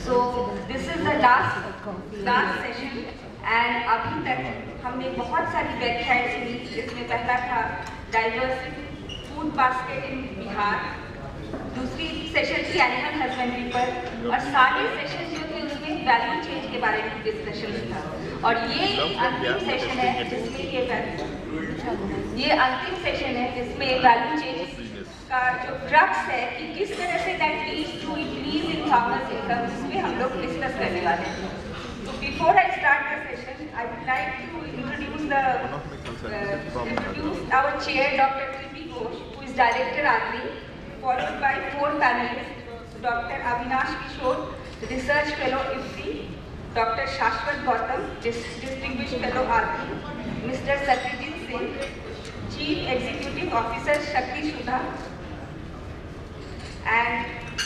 So this is the last session and अभी तक हमने बहुत सारी वेबसाइट्स ली, जिसमें पहला था diversified food basket in Bihar, दूसरी सेशन थी एनिमल हस्बेंड्री पर और सारे सेशन जो थे उसमें वैल्यू चेंज के बारे में डिस्कशन था। और ये अंतिम सेशन है जिसमें वैल्यू चेंज का जो क्रक्स है कि किस तरह से that leads to increase in farmers income, इसमें हम लोग डिस्कस करने वाले हैं। So before I start the session, I would like to introduce our chair, Dr. T.P. Ghosh, who is Director ADRI, followed by 4 panelists: Dr. Avinash Kishore, Research Fellow IFPRI, Dr. Shashwat Gautam, Distinguished Fellow ADRI, Mr. Satyajit Singh, Chief Executive Officer Shakti Shudha, and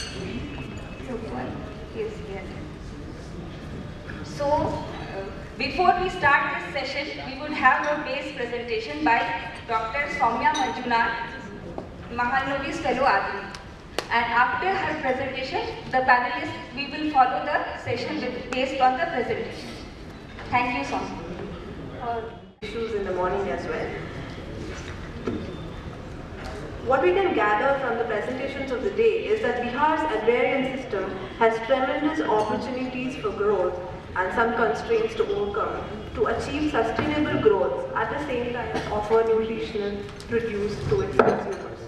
so before we start this session, we would have a base presentation by Dr. Soumya Manjunath, Mahalanobis Fellow ADRI. And after her presentation, the panelists, we will follow the session based on the presentation. Thank you, Soumya. Issues in the morning as well. What we can gather from the presentations of the day is that Bihar's agrarian system has tremendous opportunities for growth and some constraints to overcome to achieve sustainable growth, at the same time offer nutritional produce to its consumers.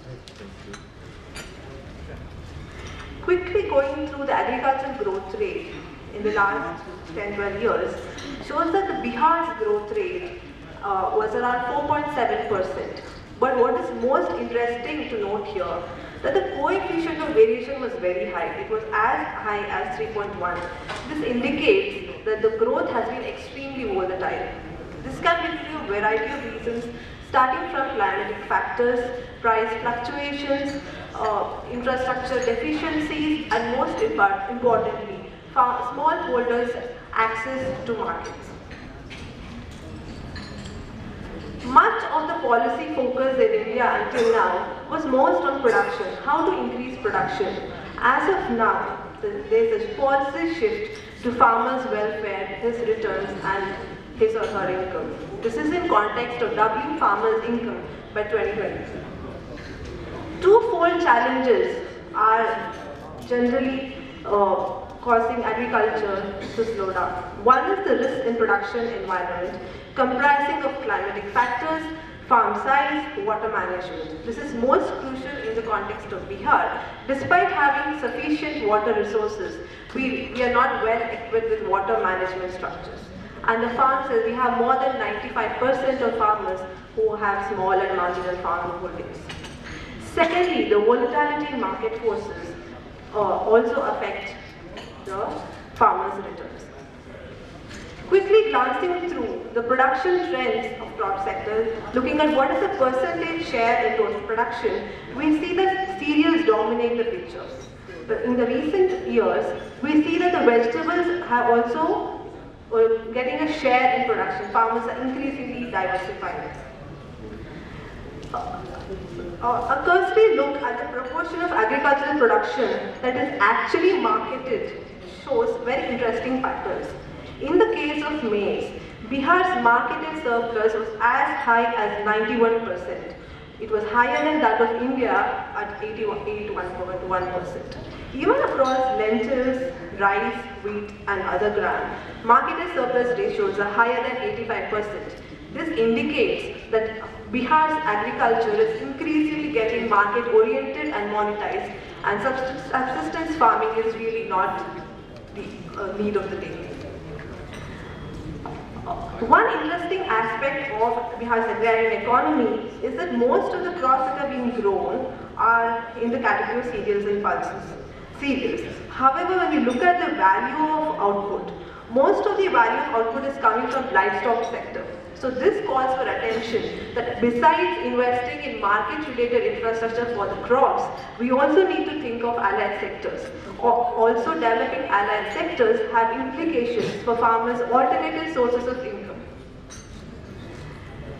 Quickly going through the agricultural growth rate in the last 10-12 years shows that the Bihar's growth rate was around 4.7%. But what is most interesting to note here, that the coefficient of variation was very high. It was as high as 3.1. This indicates that the growth has been extremely volatile. This can be due to a variety of reasons, starting from climatic factors, price fluctuations, infrastructure deficiencies, and most importantly, smallholders' access to markets. Much of the policy focus in India until now was most on production, how to increase production. As of now, there is a policy shift to farmers' welfare, his returns and his or her income. This is in context of doubling farmers' income by 2020. Twofold challenges are generally causing agriculture to slow down. One is the risk in production environment, comprising of climatic factors, farm size, water management. This is most crucial in the context of Bihar. Despite having sufficient water resources, we are not well equipped with water management structures. And the farms, we have more than 95% of farmers who have small and marginal farm holdings. Secondly, the volatility in market forces also affect the farmers' returns. Quickly glancing through the production trends of crop sector, looking at what is the percentage share in total production, we see that cereals dominate the picture. But in the recent years, we see that the vegetables have also getting a share in production. Farmers are increasingly diversified. A cursory look at the proportion of agricultural production that is actually marketed shows very interesting patterns. In the case of maize, Bihar's marketed surplus was as high as 91%. It was higher than that of India at 81.1%. Even across lentils, rice, wheat and other gram, marketed surplus ratios are higher than 85%. This indicates that Bihar's agriculture is increasingly getting market-oriented and monetized, and subsistence farming is really not the need of the day. One interesting aspect of Bihar's agrarian economy is that most of the crops that are being grown are in the category of cereals and pulses. However, when you look at the value of output, most of the value of output is coming from livestock sector. So this calls for attention that besides investing in market-related infrastructure for the crops, we also need to think of allied sectors. Also developing allied sectors have implications for farmers' alternative sources of income.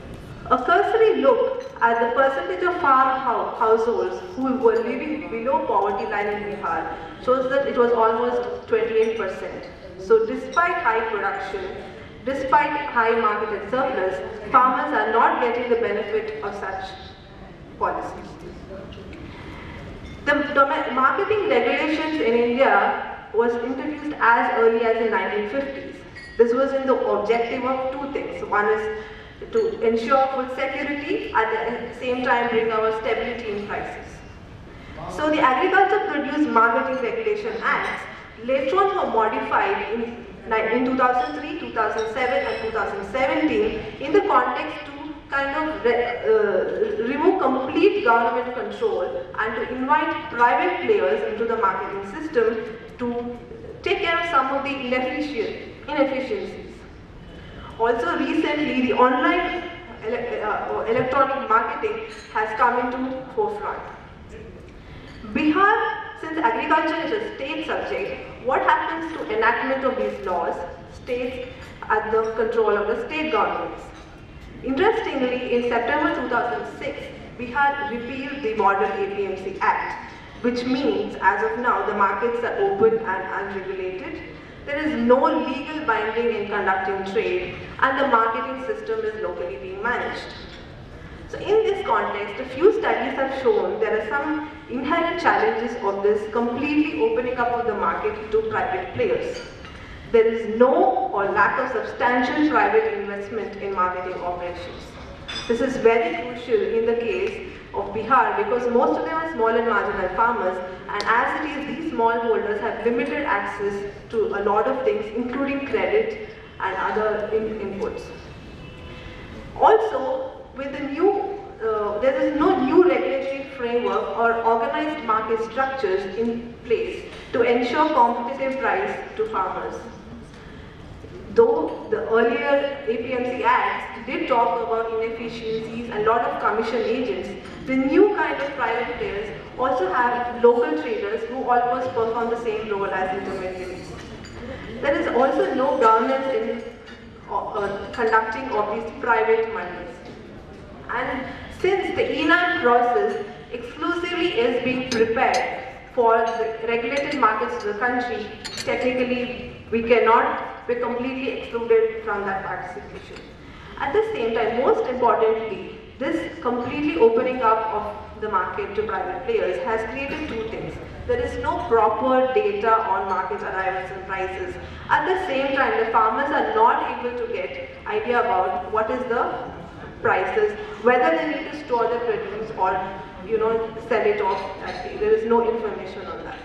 A cursory look at the percentage of farm households who were living below poverty line in Bihar shows that it was almost 28%. So despite high production, despite high marketed surplus, farmers are not getting the benefit of such policies. The marketing regulations in India was introduced as early as the 1950s. This was in the objective of two things. One is to ensure food security, at the same time bring about stability in prices. So the Agriculture Produce Marketing Regulation Acts later on were modified in 2003, 2007 and 2017 in the context to kind of remove complete government control and to invite private players into the marketing system to take care of some of the inefficiencies. Also recently, the online electronic marketing has come into forefront. Bihar, since agriculture is a state subject, what happens to enactment of these laws? States at the control of the state governments. Interestingly, in September 2006, Bihar repealed the Model APMC Act, which means as of now the markets are open and unregulated. There is no legal binding in conducting trade and the marketing system is locally being managed. So in this context, a few studies have shown there are some inherent challenges of this completely opening up of the market to private players. There is no or lack of substantial private investment in marketing operations. This is very crucial in the case of Bihar because most of them are small and marginal farmers, and as it is, these smallholders have limited access to a lot of things including credit and other inputs. Also, with the new, there is no new regulatory framework or organized market structures in place to ensure competitive price to farmers. Though the earlier APMC Acts did talk about inefficiencies and a lot of commission agents, the new kind of private players also have local traders who almost perform the same role as intermediaries. There is also no governance in conducting of these private monies. And since the ENAM process exclusively is being prepared for the regulated markets of the country, technically we cannot be completely excluded from that participation. At the same time, most importantly, this completely opening up of the market to private players has created two things. There is no proper data on market arrivals and prices. At the same time, the farmers are not able to get idea about what is the prices, whether they need to store the produce or sell it off that day. There is no information on that.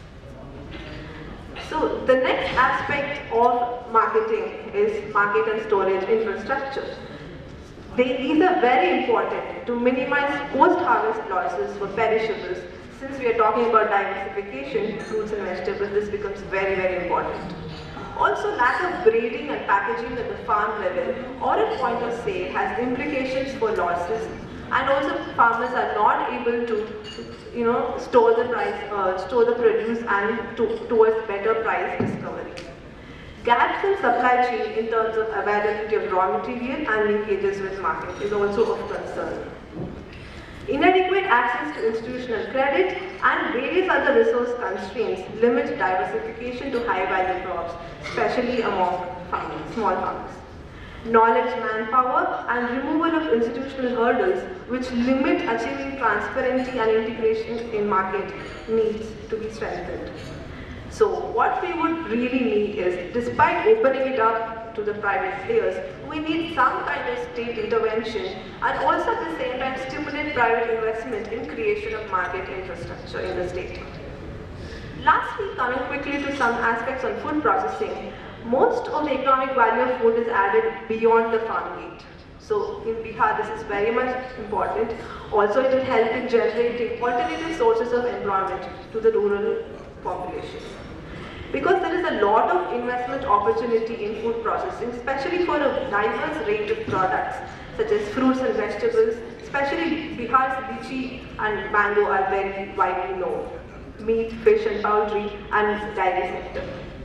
So the next aspect of marketing is market and storage infrastructure. These are very important to minimize post-harvest losses for perishables. Since we are talking about diversification, fruits and vegetables, this becomes very, very important. Also, lack of grading and packaging at the farm level or at point of sale has implications for losses, and also farmers are not able to store the produce and towards better price discovery. Gaps in supply chain in terms of availability of raw material and linkages with market is also of concern. Inadequate access to institutional credit and various other resource constraints limit diversification to high-value crops, especially among farmers, small farmers. Knowledge, manpower, and removal of institutional hurdles which limit achieving transparency and integration in market needs to be strengthened. So what we would really need is, despite opening it up to the private players, we need some kind of state intervention and also at the same time stimulate private investment in creation of market infrastructure in the state. Lastly, coming quickly to some aspects on food processing, most of the economic value of food is added beyond the farm gate. So in Bihar, this is very much important. Also, it will help in generating alternative sources of employment to the rural population. Because there is a lot of investment opportunity in food processing, especially for a diverse range of products, such as fruits and vegetables, especially Bihar's lychee and mango are very widely known. Meat, fish and poultry, and dairy sector.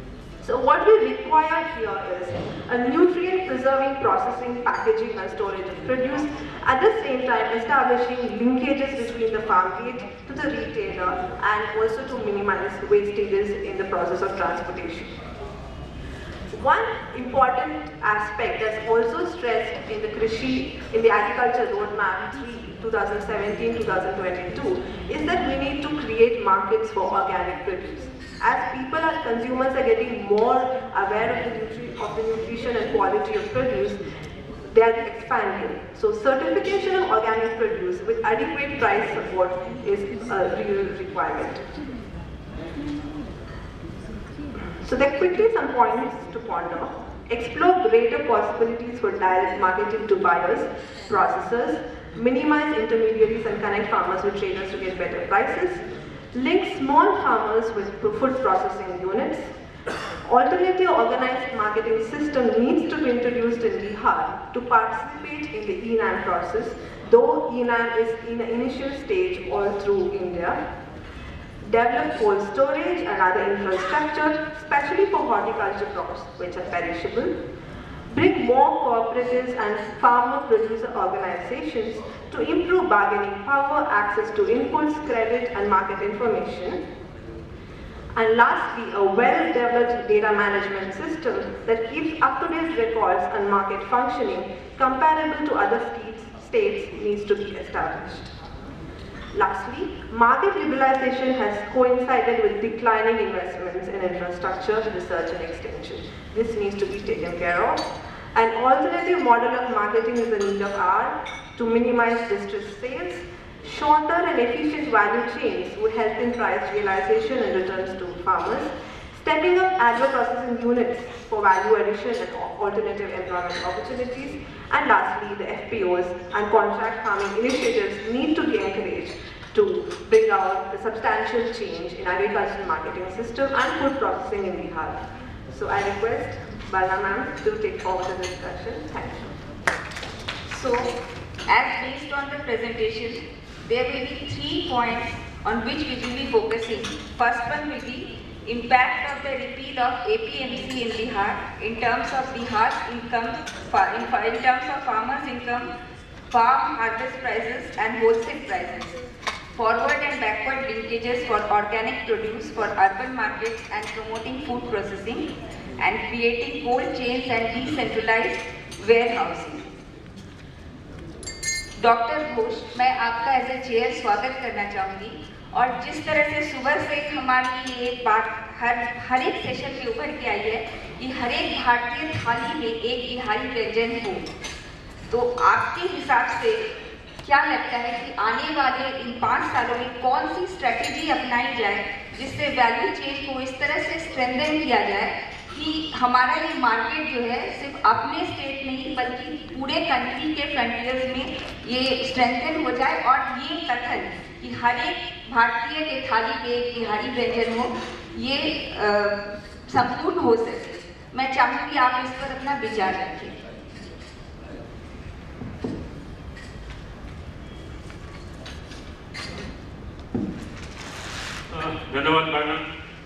So what we require here is a nutrient preserving processing, packaging and storage of produce, at the same time establishing linkages between the farm gate to the retailer and also to minimize wastages in the process of transportation. One important aspect that's also stressed in the agriculture roadmap 3 2017-2022 is that we need to create markets for organic produce. As people and consumers are getting more aware of the nutrition and quality of produce, they are expanding. So certification of organic produce with adequate price support is a real requirement. So there are quickly some points to ponder. Explore greater possibilities for direct marketing to buyers, processors, minimize intermediaries and connect farmers with traders to get better prices, link small farmers with food processing units. Alternative organized marketing system needs to be introduced in Bihar to participate in the ENAM process, though ENAM is in the initial stage all through India. Develop cold storage and other infrastructure, especially for horticulture crops which are perishable. Bring more cooperatives and farmer-producer organizations to improve bargaining power, access to inputs, credit and market information. And lastly, a well-developed data management system that keeps up-to-date records on market functioning comparable to other states needs to be established. Lastly, market liberalization has coincided with declining investments in infrastructure, research and extension. This needs to be taken care of. An alternative model of marketing is a need of hour to minimize distress sales. Shorter and efficient value chains would help in price realization and returns to farmers. Stepping up agro-processing units for value addition and alternative employment opportunities. And lastly, the FPOs and contract farming initiatives need to be encouraged to bring out a substantial change in agricultural marketing system and food processing in Bihar. So I request Bala ma'am to take forward the discussion. Thank you. So, as based on the presentation, there will be 3 points on which we will be focusing. First one will be impact of the repeal of APMC in Bihar in terms of Bihar's income, in terms of farmers' income, farm harvest prices and wholesale prices. Forward and backward linkages for organic produce for urban markets and promoting food processing and creating cold chains and decentralized warehousing. Doctor Ghosh, मैं आपका as a chair स्वागत करना चाहूँगी और जिस तरह से सुबह से हमारी ये बात हर एक सेशन में उभर के आई है कि हर एक भारतीय थाली में एक बिहारी व्यंजन हो, तो आपके हिसाब से क्या लगता है कि आने वाले इन 5 सालों में कौन सी स्ट्रेटेजी अपनाई जाए जिससे वैल्यू चेन को इस तरह से स्ट्रेंथन किया जाए कि हमारा ये मार्केट जो है सिर्फ अपने स्टेट नहीं बल्कि पूरे कंट्री के फ्रंटियर्स में ये स्ट्रेंथन हो जाए और ये कथन कि हर एक भारतीय के थाली पे एक बिहारी व्यंजन हो, ये संपूर्ण हो सके। मैं चाहूँगी आप इस पर अपना विचार रखें। धन्यवाद बाना।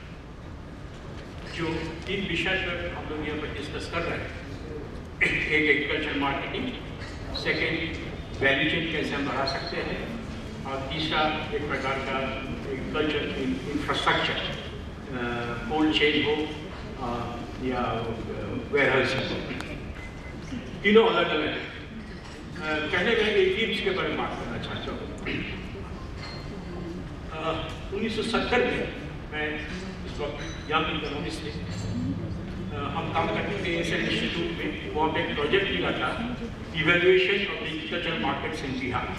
जो 3 विषय पर हम लोग यहाँ पर डिस्कस कर रहे हैं, एक agriculture marketing, second value chain कैसे हम बढ़ा सकते हैं और तीसरा एक प्रकार का एग्रीकल्चर इंफ्रास्ट्रक्चर, कोल्ड चेन हो या वेयरहाउस हो, तीनों अलग अलग है। कहने गए APMC के बारे में बात करना चाहता हूँ। 1970 में मैं इस वक्त यंग इकोनॉमिस्ट थे, हम काम करते थे इंस्टीट्यूट में, वहाँ पे एक प्रोजेक्ट लिखा था evaluation of agriculture markets in Bihar.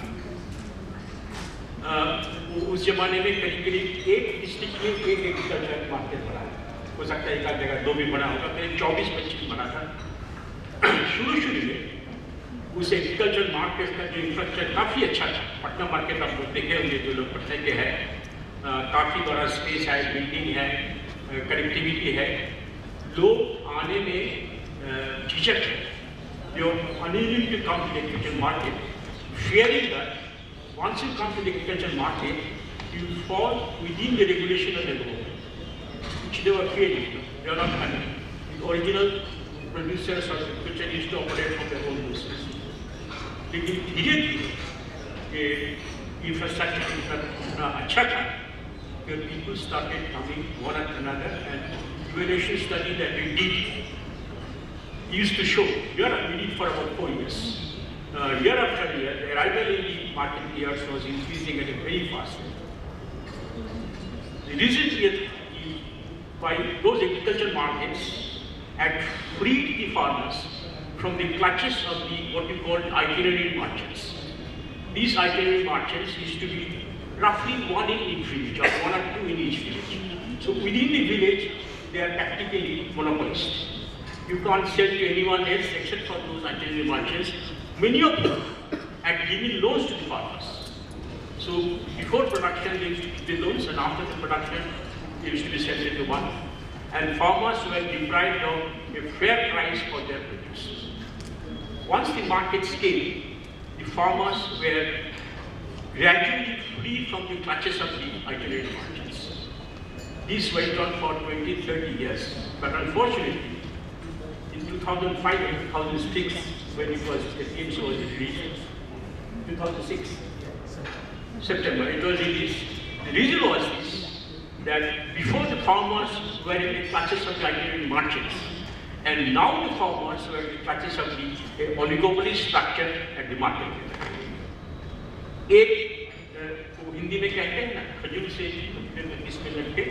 उस जमाने में करीब एक डिस्ट्रिक्ट में एक एग्रीकल्चर मार्केट बना है, हो सकता है एक आध जगह 2 भी बना होगा, करीब 24-25 बना था। शुरू में उस एग्रीकल्चर मार्केट का जो इंफ्रास्ट्रक्चर काफ़ी अच्छा था। पटना मार्केट आप लोग देखे होंगे जो लोग पटना के हैं, काफ़ी बड़ा स्पेस है, बिल्डिंग है, कनेक्टिविटी है, लोग आने में झिझक है। You're unwilling to come to the agricultural market, fearing that once you come to the agricultural market, you fall within the regulation of the government. which they were creating. They are not coming. The original producers or agriculture used to operate from their own resources. लेकिन धीरे-धीरे ये infrastructure इतना अच्छा था कि people started coming one after another, and evaluation study that we did used to show, we did for about 4 years. Year after year, the arrival in the market years was increasing at a very fast rate. The reason is by those agricultural markets had freed the farmers from the clutches of the what we call itinerary merchants. These itinerary merchants used to be roughly one in each village or one or two in each village. So within the village, they are practically monopolists. You can't sell to anyone else except for those itinerary merchants. Many of them had given loans to the farmers. So before production, they used to give the loans, and after the production, they used to be sent into one. And farmers were deprived of a fair price for their produce. Once the markets came, the farmers were gradually free from the clutches of the itinerary merchants. This went on for 20, 30 years. But unfortunately, in 2005 and 2006, when it was, the APMC was released, 2006, September, it was released. The reason was this, that before the farmers were in the clutches of the itinerary merchants, and now the farmers were in the clutches of the oligopoly structure at the market. एक हिंदी में कहते हैं ना, खजूर से इसमें लटके,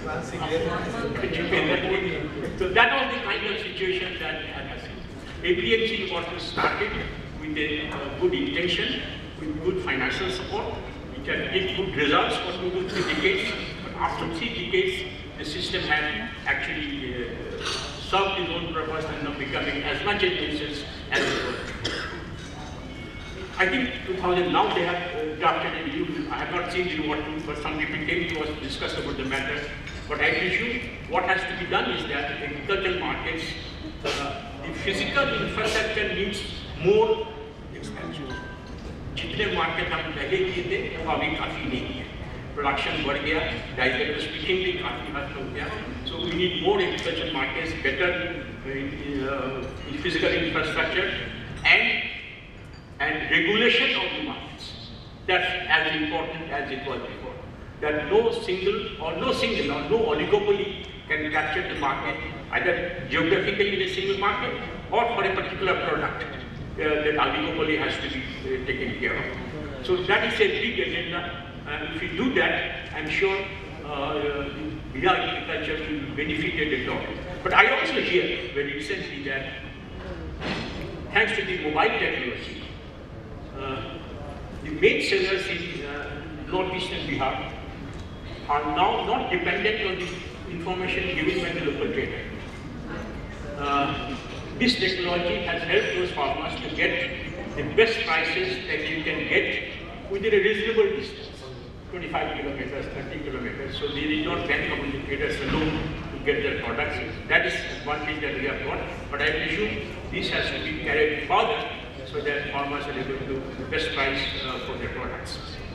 so that was the kind of situation that had happened. APMC was started with a good intention, with good financial support. It can give good results for 2 to 3 decades, but after 3 decades, the system had actually served its own purpose and not becoming as much a nuisance as it was. I think 2000, now they have drafted a new, I have not seen the what to, but some people came to us to discuss about the matter. But I presume what has to be done is that agricultural markets, the physical infrastructure needs more expansion. जितने market हम पहले किए थे वो अभी काफी नहीं है. Production बढ़ गया, डायरेक्ट स्पीकिंग भी काफी हद हो गया. So we need more agricultural markets, better physical infrastructure, and regulation of the markets. That's as important as it was before. That no single or no oligopoly can capture the market, either geographically in a single market or for a particular product. That oligopoly has to be taken care of. So that is a big agenda, and if we do that, I'm sure Bihar agriculture will be benefited a lot. But I also hear very recently that thanks to the mobile technology, the main sellers in northeastern Bihar are now not dependent on the information given by the local trader. This technology has helped those farmers to get the best prices that you can get within a reasonable distance, 25 kilometers, 30 kilometers. So they need not bank on the traders alone to get their products. That is one thing that we have got. But I presume this has to be carried further so that farmers are able to do the best price for their products.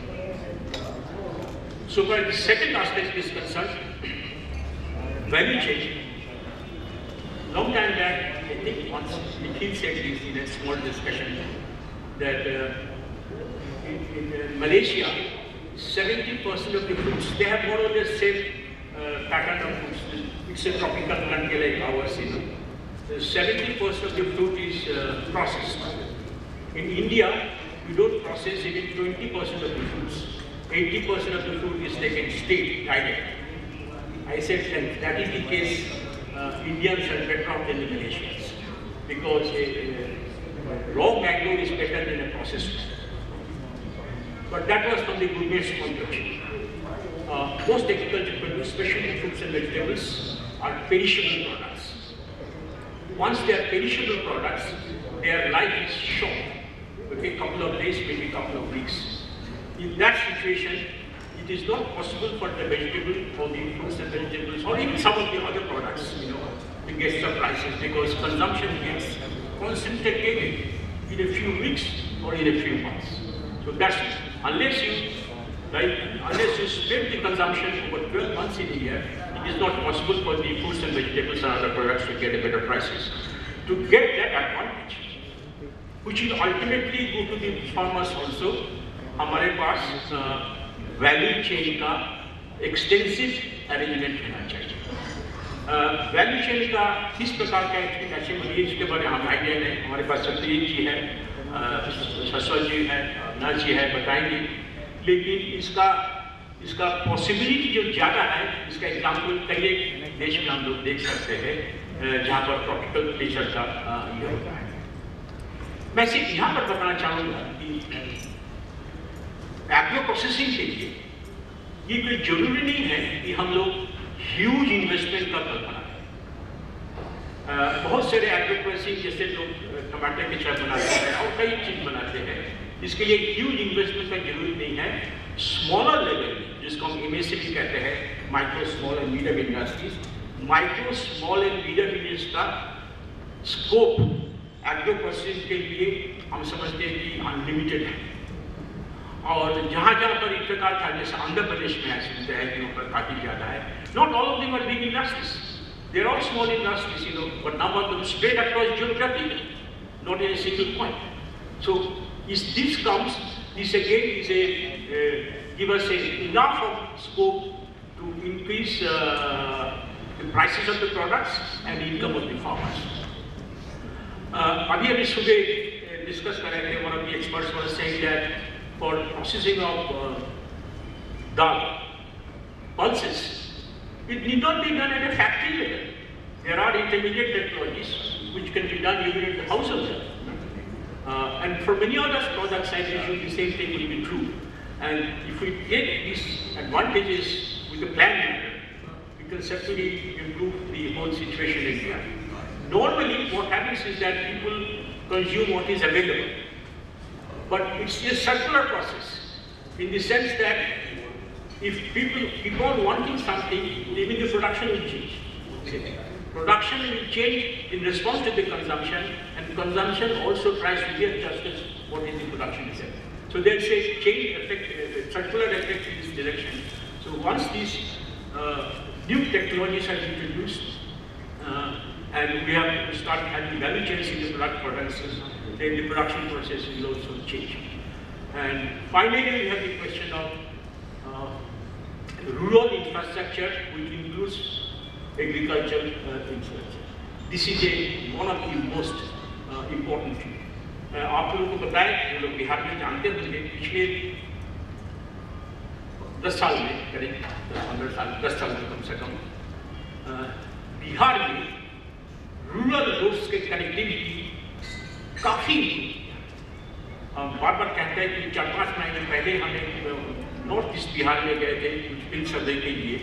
So far, the second aspect is concerned, value chain. Long time back, I think once Nikhil said this in a small discussion, that in Malaysia, 70% of the fruits, they have more or less same pattern of fruits. It's a tropical country like ours, you know. 70% of the fruit is processed. In India, we don't process even 20% of the fruits. 80% of the fruit is taken straight, direct. I said that is the case. Indians are better off than the Malaysians, because raw mango is better than a processed one. But that was from the gourmet's point of view. Most agricultural produce, especially fruits and vegetables, are perishable products. Once they are perishable products, their life is short. Okay, couple of days, maybe couple of weeks. In that situation, it is not possible for the vegetable or the fruits and vegetables or even some of the other products, you know, to get some prices, because consumption gets concentrated in a few weeks or in a few months. So that's unless you right? Unless you split the consumption over 12 months in a year, it is not possible for the fruits and vegetables and other products to get a better prices. To get that advantage, which will ultimately go to the farmers also, हमारे पास value chain का extensive arrangement होना चाहिए। Value chain का किस प्रकार का explanation है इसके बारे में हम आइडिया नहीं, हमारे पास सत्यजीत जी है, शशवत जी है, नाज जी है, बताएंगे। लेकिन इसका पॉसिबिलिटी जो ज़्यादा है, इसका एग्जाम्पल कई एक देश में हम लोग देख सकते हैं जहाँ पर ट्रॉपिकल नेचर का ये होता है। मैं सिर्फ यहाँ पर बताना चाहूँगा कि एग्रो प्रोसेसिंग के लिए ये कोई जरूरी नहीं है कि हम लोग ह्यूज इन्वेस्टमेंट का कल्पना करें। बहुत सारे एग्रो प्रोसेसिंग जैसे लोग टमाटर के चाय बनाते हैं और कई चीज़ बनाते हैं, इसके लिए ह्यूज इन्वेस्टमेंट का जरूरी नहीं है। स्मॉलर लेवल जिसको हम MSME कहते हैं, micro small and medium industries, micro small and medium industries का स्कोप एग्रो प्रोसेसिंग के लिए हम समझते हैं कि अनलिमिटेड है। और जहाँ पर एक प्रकार था, जैसे आंध्र प्रदेश में ऐसे होता है कि वहाँ पर काफ़ी ज़्यादा है। Not all of them are big industries, there are small industries, you know, but none of them spread across geography, not in a single point. So this comes, this again is give us enough of scope to increase the prices of the products and the income of the farmers. अभी सुबह discuss कर रहे थे, one of the experts was saying that for processing of dal pulses, it need not be done at a factory level. There are intermediate technologies which can be done even at the household level. And for many other products, I believe the same thing will be true. And if we get these advantages with a planned manner, we can certainly improve the whole situation in India. Normally, what happens is that people consume what is available, but it's a circular process in the sense that if people keep on wanting something, even the production will change. Production will change in response to the consumption, and consumption also tries to get justice what is the production itself. So there's a chain effect, circular effect in this direction. So once these new technologies are introduced, and we have to start having value chains in the product processes, then the production process will also change. And finally, we have the question of rural infrastructure, which includes agricultural infrastructure. This is one of the most important things. आप लोगों को बताएं, जो लोग बिहार में जानते होंगे, पिछले 10 साल में करीब 10 साल में कम से कम बिहार में रूरल रोड्स के कनेक्टिविटी काफ़ी, हम बार कहते हैं कि 4-5 महीने पहले हमें नॉर्थ ईस्ट बिहार में गए थे कुछ फील्ड सर्वे के लिए,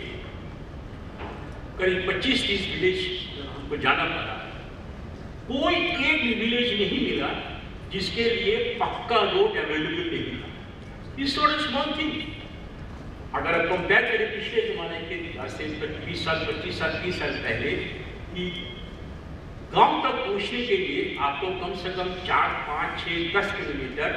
करीब 25-30 विलेज हमको जाना पड़ा। कोई एक भी विलेज नहीं मिला जिसके लिए पक्का रोड अवेलेबल नहीं था। इस सॉर्ट ऑफ स्मॉल थिंग, अगर आप कंपेयर करें पिछले जमाने के से 20 साल 25 साल 30 साल पहले, कि गांव तक पहुंचने के लिए आपको कम से कम 4, 5, 6, 10 किलोमीटर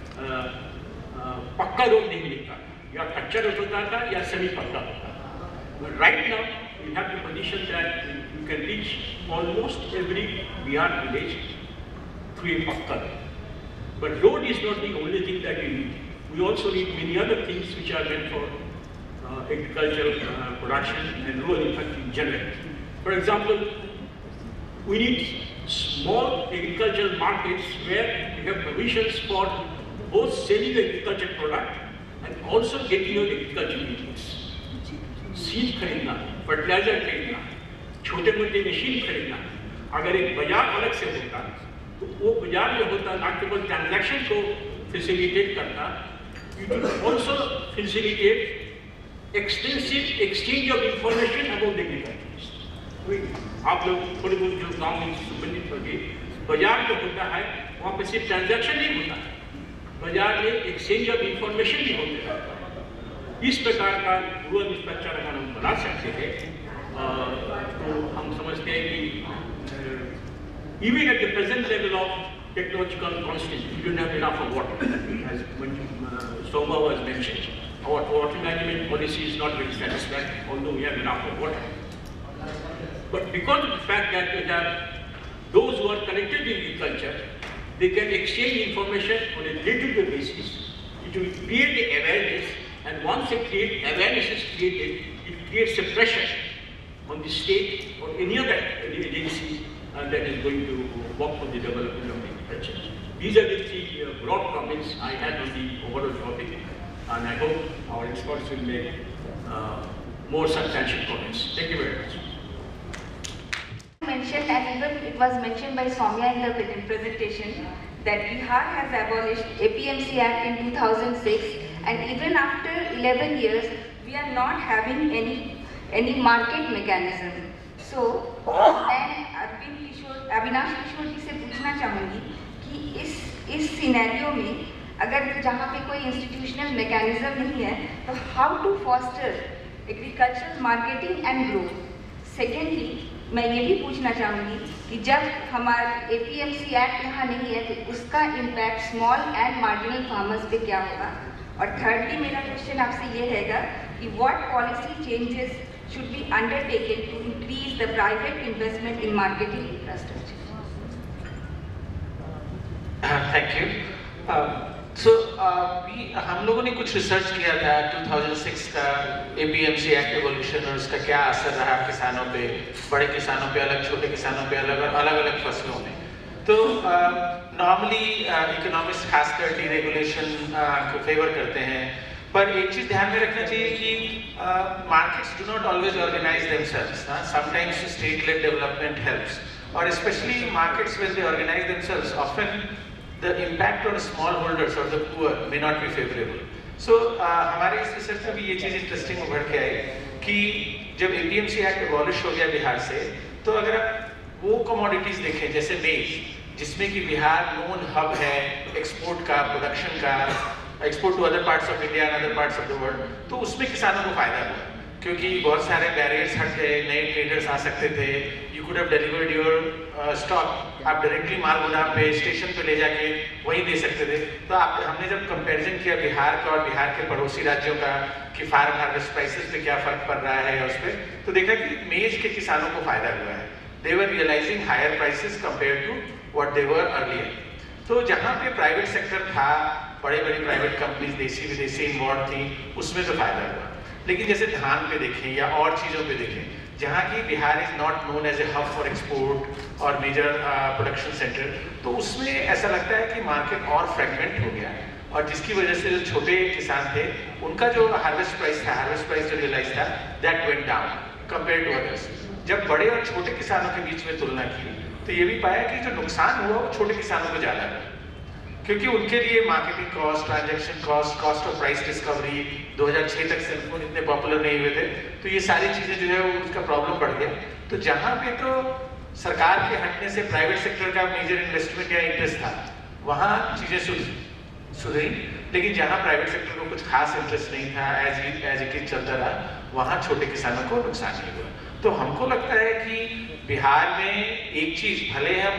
पक्का रोड नहीं मिलता, या कच्चा रोड होता था या सेमी पक्का होता था। But right now we have the position that you can reach almost every Bihar village through a pakka. But road is not the only thing that we need. We also need many other things which are meant for agricultural production and rural infrastructure in general. For example, we need small agricultural markets where we have provisions for both selling the agricultural product and also getting your agricultural inputs. Seed खरीदना, fertiliser खरीदना, छोटे मोटे machine खरीदना, अगर एक बाजार अलग से होता तो वो बाजार जो होता ना केवल ट्रांजैक्शन को फैसिलिटेट करता, it will also facilitate extensive exchange of information about the agriculture. आप लोग थोड़े बहुत जो गाँव में संबंधित होंगे, बाजार जो होता है वहाँ पर सिर्फ ट्रांजैक्शन नहीं होता, बाजार में एक्सचेंज ऑफ इंफॉर्मेशन भी होते हैं। इस प्रकार का रूरल इंफ्रास्ट्रक्चर अगर हम बना सकते हैं तो हम समझते हैं कि even at the present level of technological constraints, we don't have enough of water, as Soma was mentioned. our water management policy is not very satisfactory, although we have enough of water. But because of the fact that we have those who are connected in agriculture, they can exchange information on a day-to-day basis. It will create the awareness, and once awareness is created, it creates a pressure on the state or any other agency that is going to work for the development of agriculture. These are the three broad comments I had on the overall topic, and I hope our experts will make more substantial comments. Thank you very much. Mentioned, and even it was mentioned by Soumya in the presentation, that Bihar has abolished APMC Act in 2006, and even after 11 years, we are not having any market mechanism. So, मैं अविनाश किशोर जी से पूछना चाहूँगी कि इस scenario में अगर जहाँ पे कोई इंस्टीट्यूशनल मैकेनिज्म नहीं है, तो how to foster agricultural marketing and growth. Secondly, मैं ये भी पूछना चाहूँगी कि जब हमारा APMC एक्ट यहाँ नहीं है, तो उसका impact small and marginal farmers पे क्या होगा. और थर्डली, मेरा क्वेश्चन आपसे ये रहेगा कि what policy changes should be undertaken to increase the private investment in marketing infrastructure. Thank you. हम लोगों ने कुछ रिसर्च किया था 2006 का APMC एक्ट एवोल्यूशन और उसका क्या असर रहा किसानों पे, बड़े किसानों पे अलग, छोटे किसानों पे अलग और अलग-अलग फसलों में. तो नॉर्मली इकोनॉमिस्ट खासकर डीरेगुलेशन को फेवर करते हैं, पर एक चीज ध्यान में रखना चाहिए कि markets do not always organise themselves. Sometimes state led development helps, और specially markets when they organise themselves often the impact on small holders और the poor may not be favourable. So हमारे इस रिसर्च में भी ये चीज interesting उभर के आई कि जब APMC एक्ट एबॉलिश हो गया बिहार से, तो अगर आप वो कमोडिटीज देखें जैसे मेज, जिसमें कि बिहार नोन हब है एक्सपोर्ट का, प्रोडक्शन का, export to other parts of India and other parts of the world, तो उसमें किसानों को फायदा हुआ क्योंकि बहुत सारे बैरियर्स हट गए, नए ट्रेडर्स आ सकते थे. You could have delivered your stock, आप डायरेक्टली माल गोदाम पे, स्टेशन पे ले जाके वहीं दे सकते थे. तो हमने जब कंपैरिजन किया बिहार का और बिहार के पड़ोसी राज्यों का कि फार्म हार्वेस्ट प्राइसेस पे क्या फर्क पड़ रहा है उस पर, तो देखा कि मेज के किसानों को फायदा हुआ है. They were realising higher prices compare to what they were earlier. तो जहाँ पे प्राइवेट सेक्टर था, बड़ी प्राइवेट कंपनीज देसी विदेशी इन्वॉल्व थी, उसमें तो फायदा हुआ. लेकिन जैसे धान पे देखें या और चीज़ों पे देखें, जहाँ की Bihar is not known as a hub for export और मेजर प्रोडक्शन सेंटर, तो उसमें ऐसा लगता है कि मार्केट और फ्रेगमेंट हो गया, और जिसकी वजह से जो छोटे किसान थे उनका जो हार्वेस्ट प्राइस जो रियलाइज था, that went down compare to others. जब बड़े और छोटे किसानों के बीच में तुलना की, तो ये भी पाया कि जो नुकसान हुआ वो छोटे किसानों को ज़्यादा हुआ, क्योंकि उनके लिए marketing cost, transaction cost of price discovery, 2006 तक सेलफोन इतने पॉपुलर नहीं हुए थे, तो ये सारी चीज़ें जो है उसका प्रॉब्लम बढ़ गया. तो जहाँ पे तो सरकार के हटने से प्राइवेट सेक्टर का मेजर इन्वेस्टमेंट या इंटरेस्ट था, वहाँ चीज़ें सुधरी. लेकिन जहाँ प्राइवेट सेक्टर को कुछ खास इंटरेस्ट नहीं था, एज इट इज चलता रहा, वहाँ छोटे किसानों को नुकसान नहीं हुआ. तो हमको लगता है कि बिहार में एक चीज़, भले हम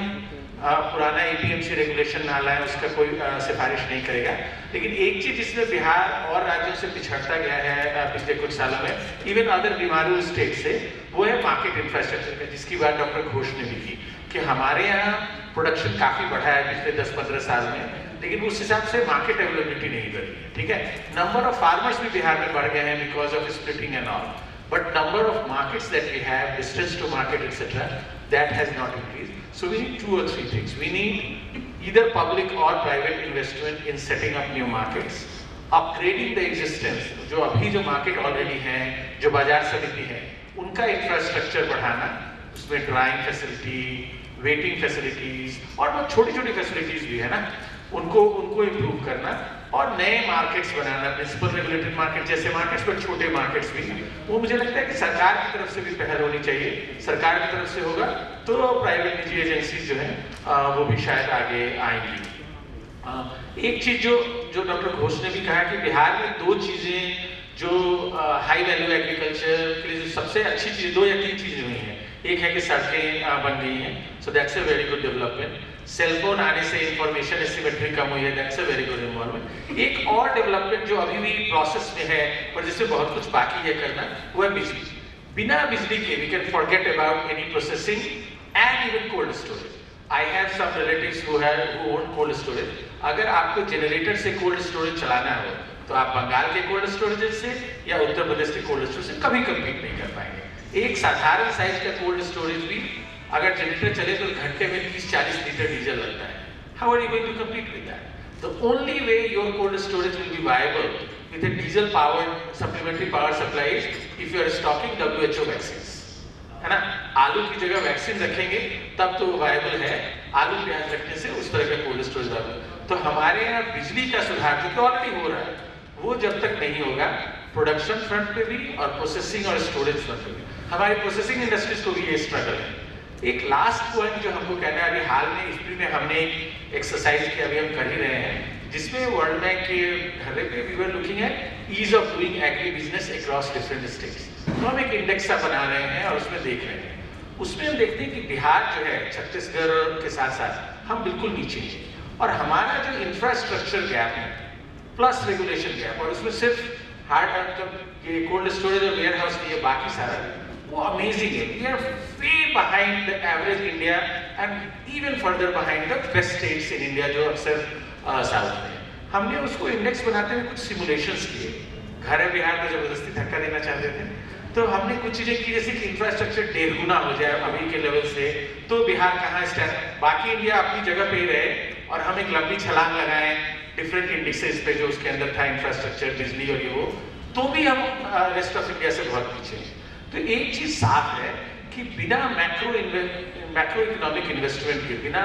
पुराना APMC रेगुलेशन ना लाए, उसका कोई सिफारिश नहीं करेगा, लेकिन एक चीज जिसमें बिहार और राज्यों से पिछड़ता गया है पिछले कुछ सालों में, इवन अदर बीमारू स्टेट से, वो है मार्केट इंफ्रास्ट्रक्चर का, जिसकी बात डॉक्टर घोष ने भी की कि हमारे यहाँ प्रोडक्शन काफी बढ़ा है पिछले 10-15 साल में, लेकिन उस हिसाब से मार्केट अवेलेबिलिटी नहीं बढ़ी है. ठीक है, नंबर ऑफ फार्मर्स भी बिहार में बढ़ गए हैं because of splitting and all, but number of markets that we have, distance to market etcetera, that has not increased. So we need 2 or 3 things. We need either public or private investment in setting up new markets, upgrading the existence, जो अभी जो market already हैं, जो बाजार समिति है, उनका infrastructure बढ़ाना, उसमें drying facility, waiting facilities और बहुत छोटी-छोटी facilities भी है ना, उनको improve करना, और नए मार्केट्स बनाना, प्रिंसिपल रेगुलेटेड मार्केट जैसे मार्केट्स, पर छोटे मार्केट्स भी. वो मुझे लगता है कि सरकार की तरफ से भी पहल होनी चाहिए. सरकार की तरफ से होगा तो प्राइवेट निजी एजेंसीज जो हैं वो भी शायद आगे आएंगी. एक चीज जो डॉक्टर घोष ने भी कहा कि बिहार में 2 चीजें जो हाई वैल्यू एग्रीकल्चर के लिए सबसे अच्छी चीज, 2 या 3 चीजें हुई हैं. एक है कि सड़कें बन गई हैं, so that's a very good development. Cellphone आने से इंफॉर्मेशन एसिमेट्री कम हुई है, that's a very good involvement. एक और डेवलपमेंट जो अभी भी प्रोसेस में है और जिसमें बहुत कुछ बाकी है करना, वो है बिजली। बिना बिजली के we can forget about any processing and even cold storage. I have some relatives who own cold storage. अगर आपको जनरेटर से कोल्ड स्टोरेज चलाना हो तो आप बंगाल के कोल्ड स्टोरेज से या उत्तर प्रदेश के कोल्ड स्टोरेज से कभी कम्पीट नहीं कर पाएंगे। एक साधारण साइज का कोल्ड स्टोरेज भी अगर जनरेटर चले तो घंटे में 30-40 लीटर डीजल लगता है। How are you going to compete with that? The only way your cold storage will be viable with a diesel powered supplementary power supply if you are stocking WHO vaccine, है ना। आलू की जगह vaccine रखेंगे तब तो viable है, आलू प्याज रखने से उस तरह का कोल्ड स्टोरेज वायबल। तो हमारे यहाँ बिजली का सुधार जो कि ऑलरेडी हो रहा है, वो जब तक नहीं होगा प्रोडक्शन फ्रंट पे भी और प्रोसेसिंग और स्टोरेज फ्रंट पे भी, हमारी प्रोसेसिंग इंडस्ट्रीज को भी ये स्ट्रगल है। एक लास्ट पॉइंट जो हमको कहना है, अभी हाल में इफ्ती में हमने एक एक्सरसाइज की, अभी हम कर ही रहे हैं, जिसमें वर्ल्ड बैंक के ढर्रे पे we were looking at ease of doing agribusiness across different states. तो हम एक इंडेक्स सा बना रहे हैं और उसमें देख रहे हैं, उसमें हम देखते हैं कि बिहार जो है छत्तीसगढ़ के साथ साथ हम बिल्कुल नीचे हैं, और हमारा जो इंफ्रास्ट्रक्चर गैप है प्लस रेगुलेशन गैप, और उसमें सिर्फ हार्ड ये कोल्ड स्टोरेज और वेयर हाउस ये बाकी सारा वो अमेजिंग है। We are way behind the average India and even further behind the best states in India जो अक्सर साउथ में। हमने उसको इंडेक्स बनाते हुए कुछ सिमुलेशंस किए। घर है बिहार में जबरदस्ती धक्का देना चाहते थे, तो हमने कुछ चीजें की, जैसे कि इंफ्रास्ट्रक्चर 1.5 गुना हो जाए अभी के लेवल से, तो बिहार कहाँ स्टैंड, बाकी इंडिया अपनी जगह पे ही रहे और हम एक लंबी छलांग लगाएं डिफरेंट इंडेक्सेस पे जो उसके अंदर था, इंफ्रास्ट्रक्चर, बिजली और ये वो, तो भी हम रेस्ट ऑफ इंडिया से बहुत पीछे हैं। तो एक चीज साफ है कि बिना मैक्रो इकोनॉमिक इन्वेस्टमेंट के, बिना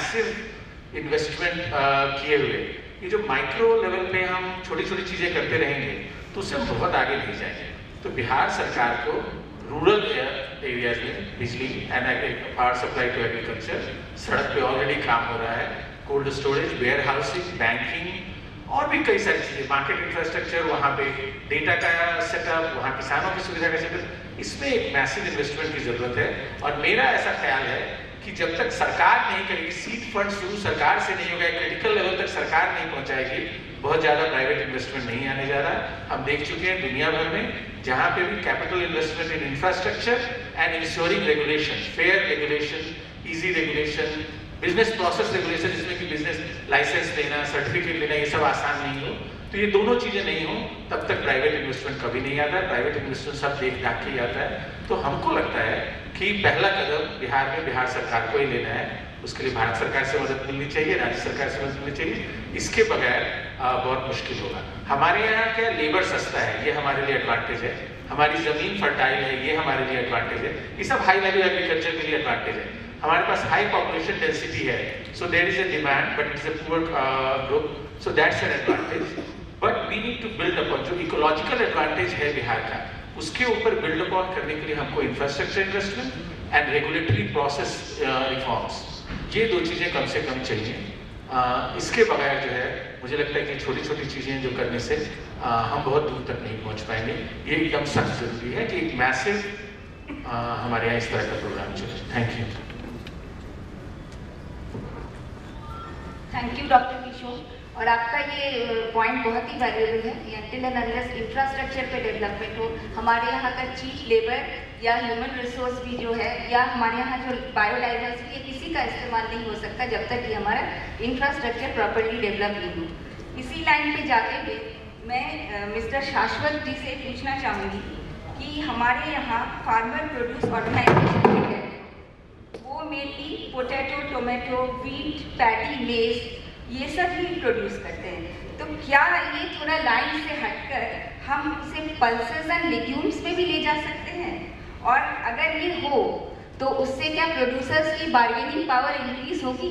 मैसिव इन्वेस्टमेंट किए हुए, ये जो माइक्रो लेवल पे हम छोटी छोटी चीजें करते रहेंगे तो उससे हम बहुत आगे नहीं जाएंगे। तो बिहार सरकार को रूरल एरियाज में बिजली and power supply to agriculture, सड़क पे ऑलरेडी काम हो रहा है, cold storage, warehousing, banking और भी कई सारी चीजें, मार्केट इंफ्रास्ट्रक्चर, वहाँ पे डेटा का सेटअप, वहाँ किसानों की सुविधा का सेटअप, इसमें एक मैसिव इन्वेस्टमेंट की जरूरत है। और मेरा ऐसा ख्याल है कि जब तक सरकार नहीं करेगी, सीड फंड शुरू सरकार से नहीं होगा, क्रिटिकल लेवल तक सरकार नहीं पहुंचाएगी, बहुत ज्यादा प्राइवेट इन्वेस्टमेंट नहीं आने जा रहा। हम देख चुके हैं दुनिया भर में जहां पे भी capital investment in infrastructure and insuring regulation, fair regulation, easy regulation, business process regulation, जिसमें कि बिजनेस लाइसेंस लेना, सर्टिफिकेट लेना, ये सब आसान नहीं हो, तो ये दोनों चीजें नहीं हो तब तक प्राइवेट इन्वेस्टमेंट कभी नहीं आता है। प्राइवेट इन्वेस्टमेंट सब देख दाख के आता है। तो हमको लगता है कि पहला कदम बिहार में बिहार सरकार को ही लेना है, उसके लिए भारत सरकार से मदद मिलनी चाहिए, राज्य सरकार से मदद मिलनी चाहिए, इसके बगैर बहुत मुश्किल होगा। हमारे यहाँ क्या लेबर सस्ता है, ये हमारे लिए एडवांटेज है, हमारी जमीन फर्टाइल है, ये हमारे लिए एडवांटेज है, ये सब हाई वैल्यू एग्रीकल्चर के लिए एडवांटेज है। हमारे पास हाई पॉपुलेशन डेंसिटी है, so there is a demand but it's a poor group, so that's an advantage. But we need to build upon जो इकोलॉजिकल एडवांटेज है बिहार का, उसके ऊपर बिल्ड अपॉन करने के लिए हमको infrastructure investment and regulatory process reforms, ये दो चीजें कम से कम चाहिए। इसके बगैर जो है मुझे लगता है कि छोटी छोटी चीजें जो करने से हम बहुत दूर तक नहीं पहुंच पाएंगे। ये एकदम सख्त जरूरी है कि एक मैसिव हमारे यहाँ इस तरह का प्रोग्राम चले। Thank you. Thank you doctor Kishore. और आपका ये पॉइंट बहुत ही वैल्यूएबल है। अनटिल एंड अनलेस इंफ्रास्ट्रक्चर पे डेवलपमेंट हो, हमारे यहाँ का चीप लेबर या ह्यूमन रिसोर्स भी जो है, या हमारे यहाँ जो बायोडाइवर्सिटी है, किसी का इस्तेमाल नहीं हो सकता जब तक कि हमारा इंफ्रास्ट्रक्चर प्रॉपर्ली डेवलप नहीं हो। इसी लाइन पे जाते हुए मैं मिस्टर शाश्वत जी से पूछना चाहूँगी कि हमारे यहाँ फार्मर प्रोड्यूस ऑर्गेनाइजेशन जो है वो mainly potato, tomato, wheat, paddy, maize ये सब ही प्रोड्यूस करते हैं। तो क्या ये थोड़ा लाइन से हटकर हम इसे पल्सेस एंड लेग्यूम्स में भी ले जा सकते हैं? और अगर ये हो तो उससे क्या प्रोड्यूसर्स की बार्गेनिंग पावर इंक्रीज होगी?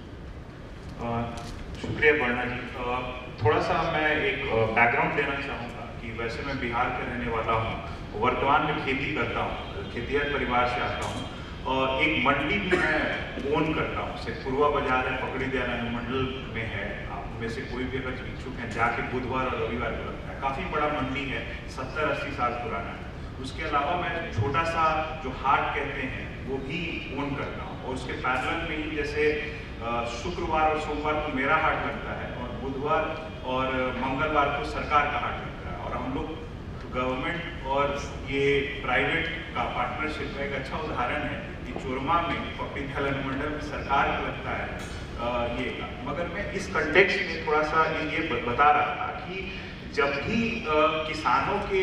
शुक्रिया वर्णा जी। थोड़ा सा मैं एक बैकग्राउंड देना चाहूँगा कि वैसे मैं बिहार का रहने वाला हूँ, वर्तमान में खेती करता हूँ, खेतिहर परिवार से आता हूँ और एक मंडी भी मैं ओन करता हूँ। शेखपुरवा बाजार है, पकड़ी दयाल अनुमंडल में है। आप में से कोई भी अगर इच्छुक हैं, जाके बुधवार और रविवार को लगता है। काफ़ी बड़ा मंडी है, 70-80 साल पुराना है। उसके अलावा मैं छोटा सा जो हाट कहते हैं वो भी ओन करता हूँ, और उसके पैरेलल में ही जैसे शुक्रवार और सोमवार को मेरा हाट लगता है, और बुधवार और मंगलवार को सरकार का हाट लगता है। और हम लोग गवर्नमेंट और ये प्राइवेट का पार्टनरशिप का एक अच्छा उदाहरण है कि चोरमा में विद्यालय अनुमंडल में सरकार का लगता है ये का। मगर मैं इस कंटेक्स्ट में थोड़ा सा ये बता रहा था कि जब भी किसानों के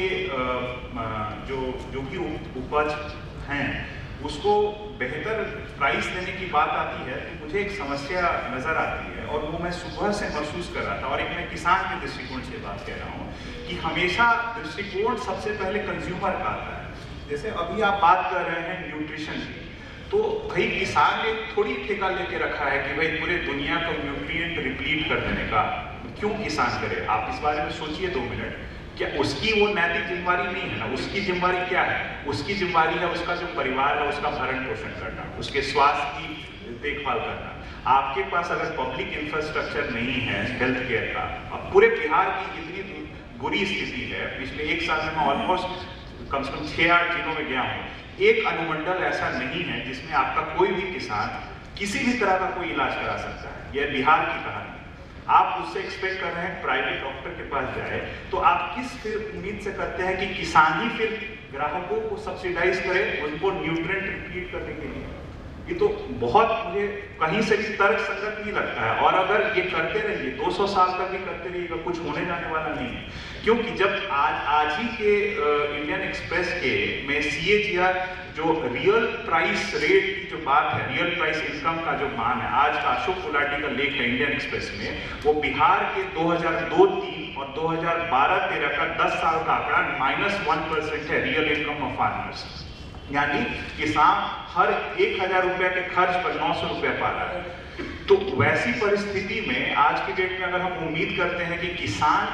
जो भी उपज हैं उसको बेहतर प्राइस देने की बात आती है, तो मुझे एक समस्या नज़र आती है, और वो मैं सुबह से महसूस कर रहा था, और एक मैं किसान के दृष्टिकोण से बात कह रहा हूँ कि हमेशा दृष्टिकोण सबसे पहले कंज्यूमर का आता है। जैसे अभी आप बात कर रहे हैं न्यूट्रिशन की, तो भाई किसान ने थोड़ी ठेका लेके रखा है कि भाई पूरे दुनिया को न्यूट्रिएंट रिप्लीट कर देने का। क्यों किसान करे? आप इस बारे में सोचिए 2 मिनट। क्या उसकी वो नैतिक जिम्मेवारी नहीं है ना? उसकी जिम्मेवारी क्या है? उसकी जिम्मेवारी है उसका जो परिवार है उसका भरण पोषण करना, उसके स्वास्थ्य की देखभाल करना। आपके पास अगर पब्लिक इंफ्रास्ट्रक्चर नहीं है हेल्थ केयर का, अब पूरे बिहार की इतनी बुरी स्थिति है, पिछले 1 साल में मैं ऑलमोस्ट कम से कम 6-8 जिलों में गया हूँ, एक अनुमंडल ऐसा नहीं है जिसमें आपका कोई भी किसान किसी भी तरह का कोई इलाज करा सकता है। यह बिहार की कहानी। आप उससे एक्सपेक्ट कर रहे हैं प्राइवेट डॉक्टर के पास जाए, तो आप किस फिर उम्मीद से करते हैं कि किसान ही फिर ग्राहकों को सब्सिडाइज करे उनको न्यूट्रिएंट रिप्लीट करने के लिए? ये तो बहुत मुझे कहीं से भी तर्क संगत नहीं लगता है। और अगर ये करते रहिए 200 साल तक भी करते रहिएगा, कुछ होने जाने वाला नहीं है। क्योंकि जब आज ही के इंडियन एक्सप्रेस के में CAGR जो रियल प्राइस रेट की जो बात है, रियल प्राइस इनकम का जो मान है, आज का अशोक गुलाटी का लेख है इंडियन एक्सप्रेस में, वो बिहार के 2002-03 और 2012-13 का 10 साल का आंकड़ा -1% है रियल इनकम ऑफ फार्मर्स। यानी किसान हर 1000 रुपए के खर्च पर 900 रुपए पा रहा है। तो वैसी परिस्थिति में आज की डेट में अगर हम उम्मीद करते हैं कि किसान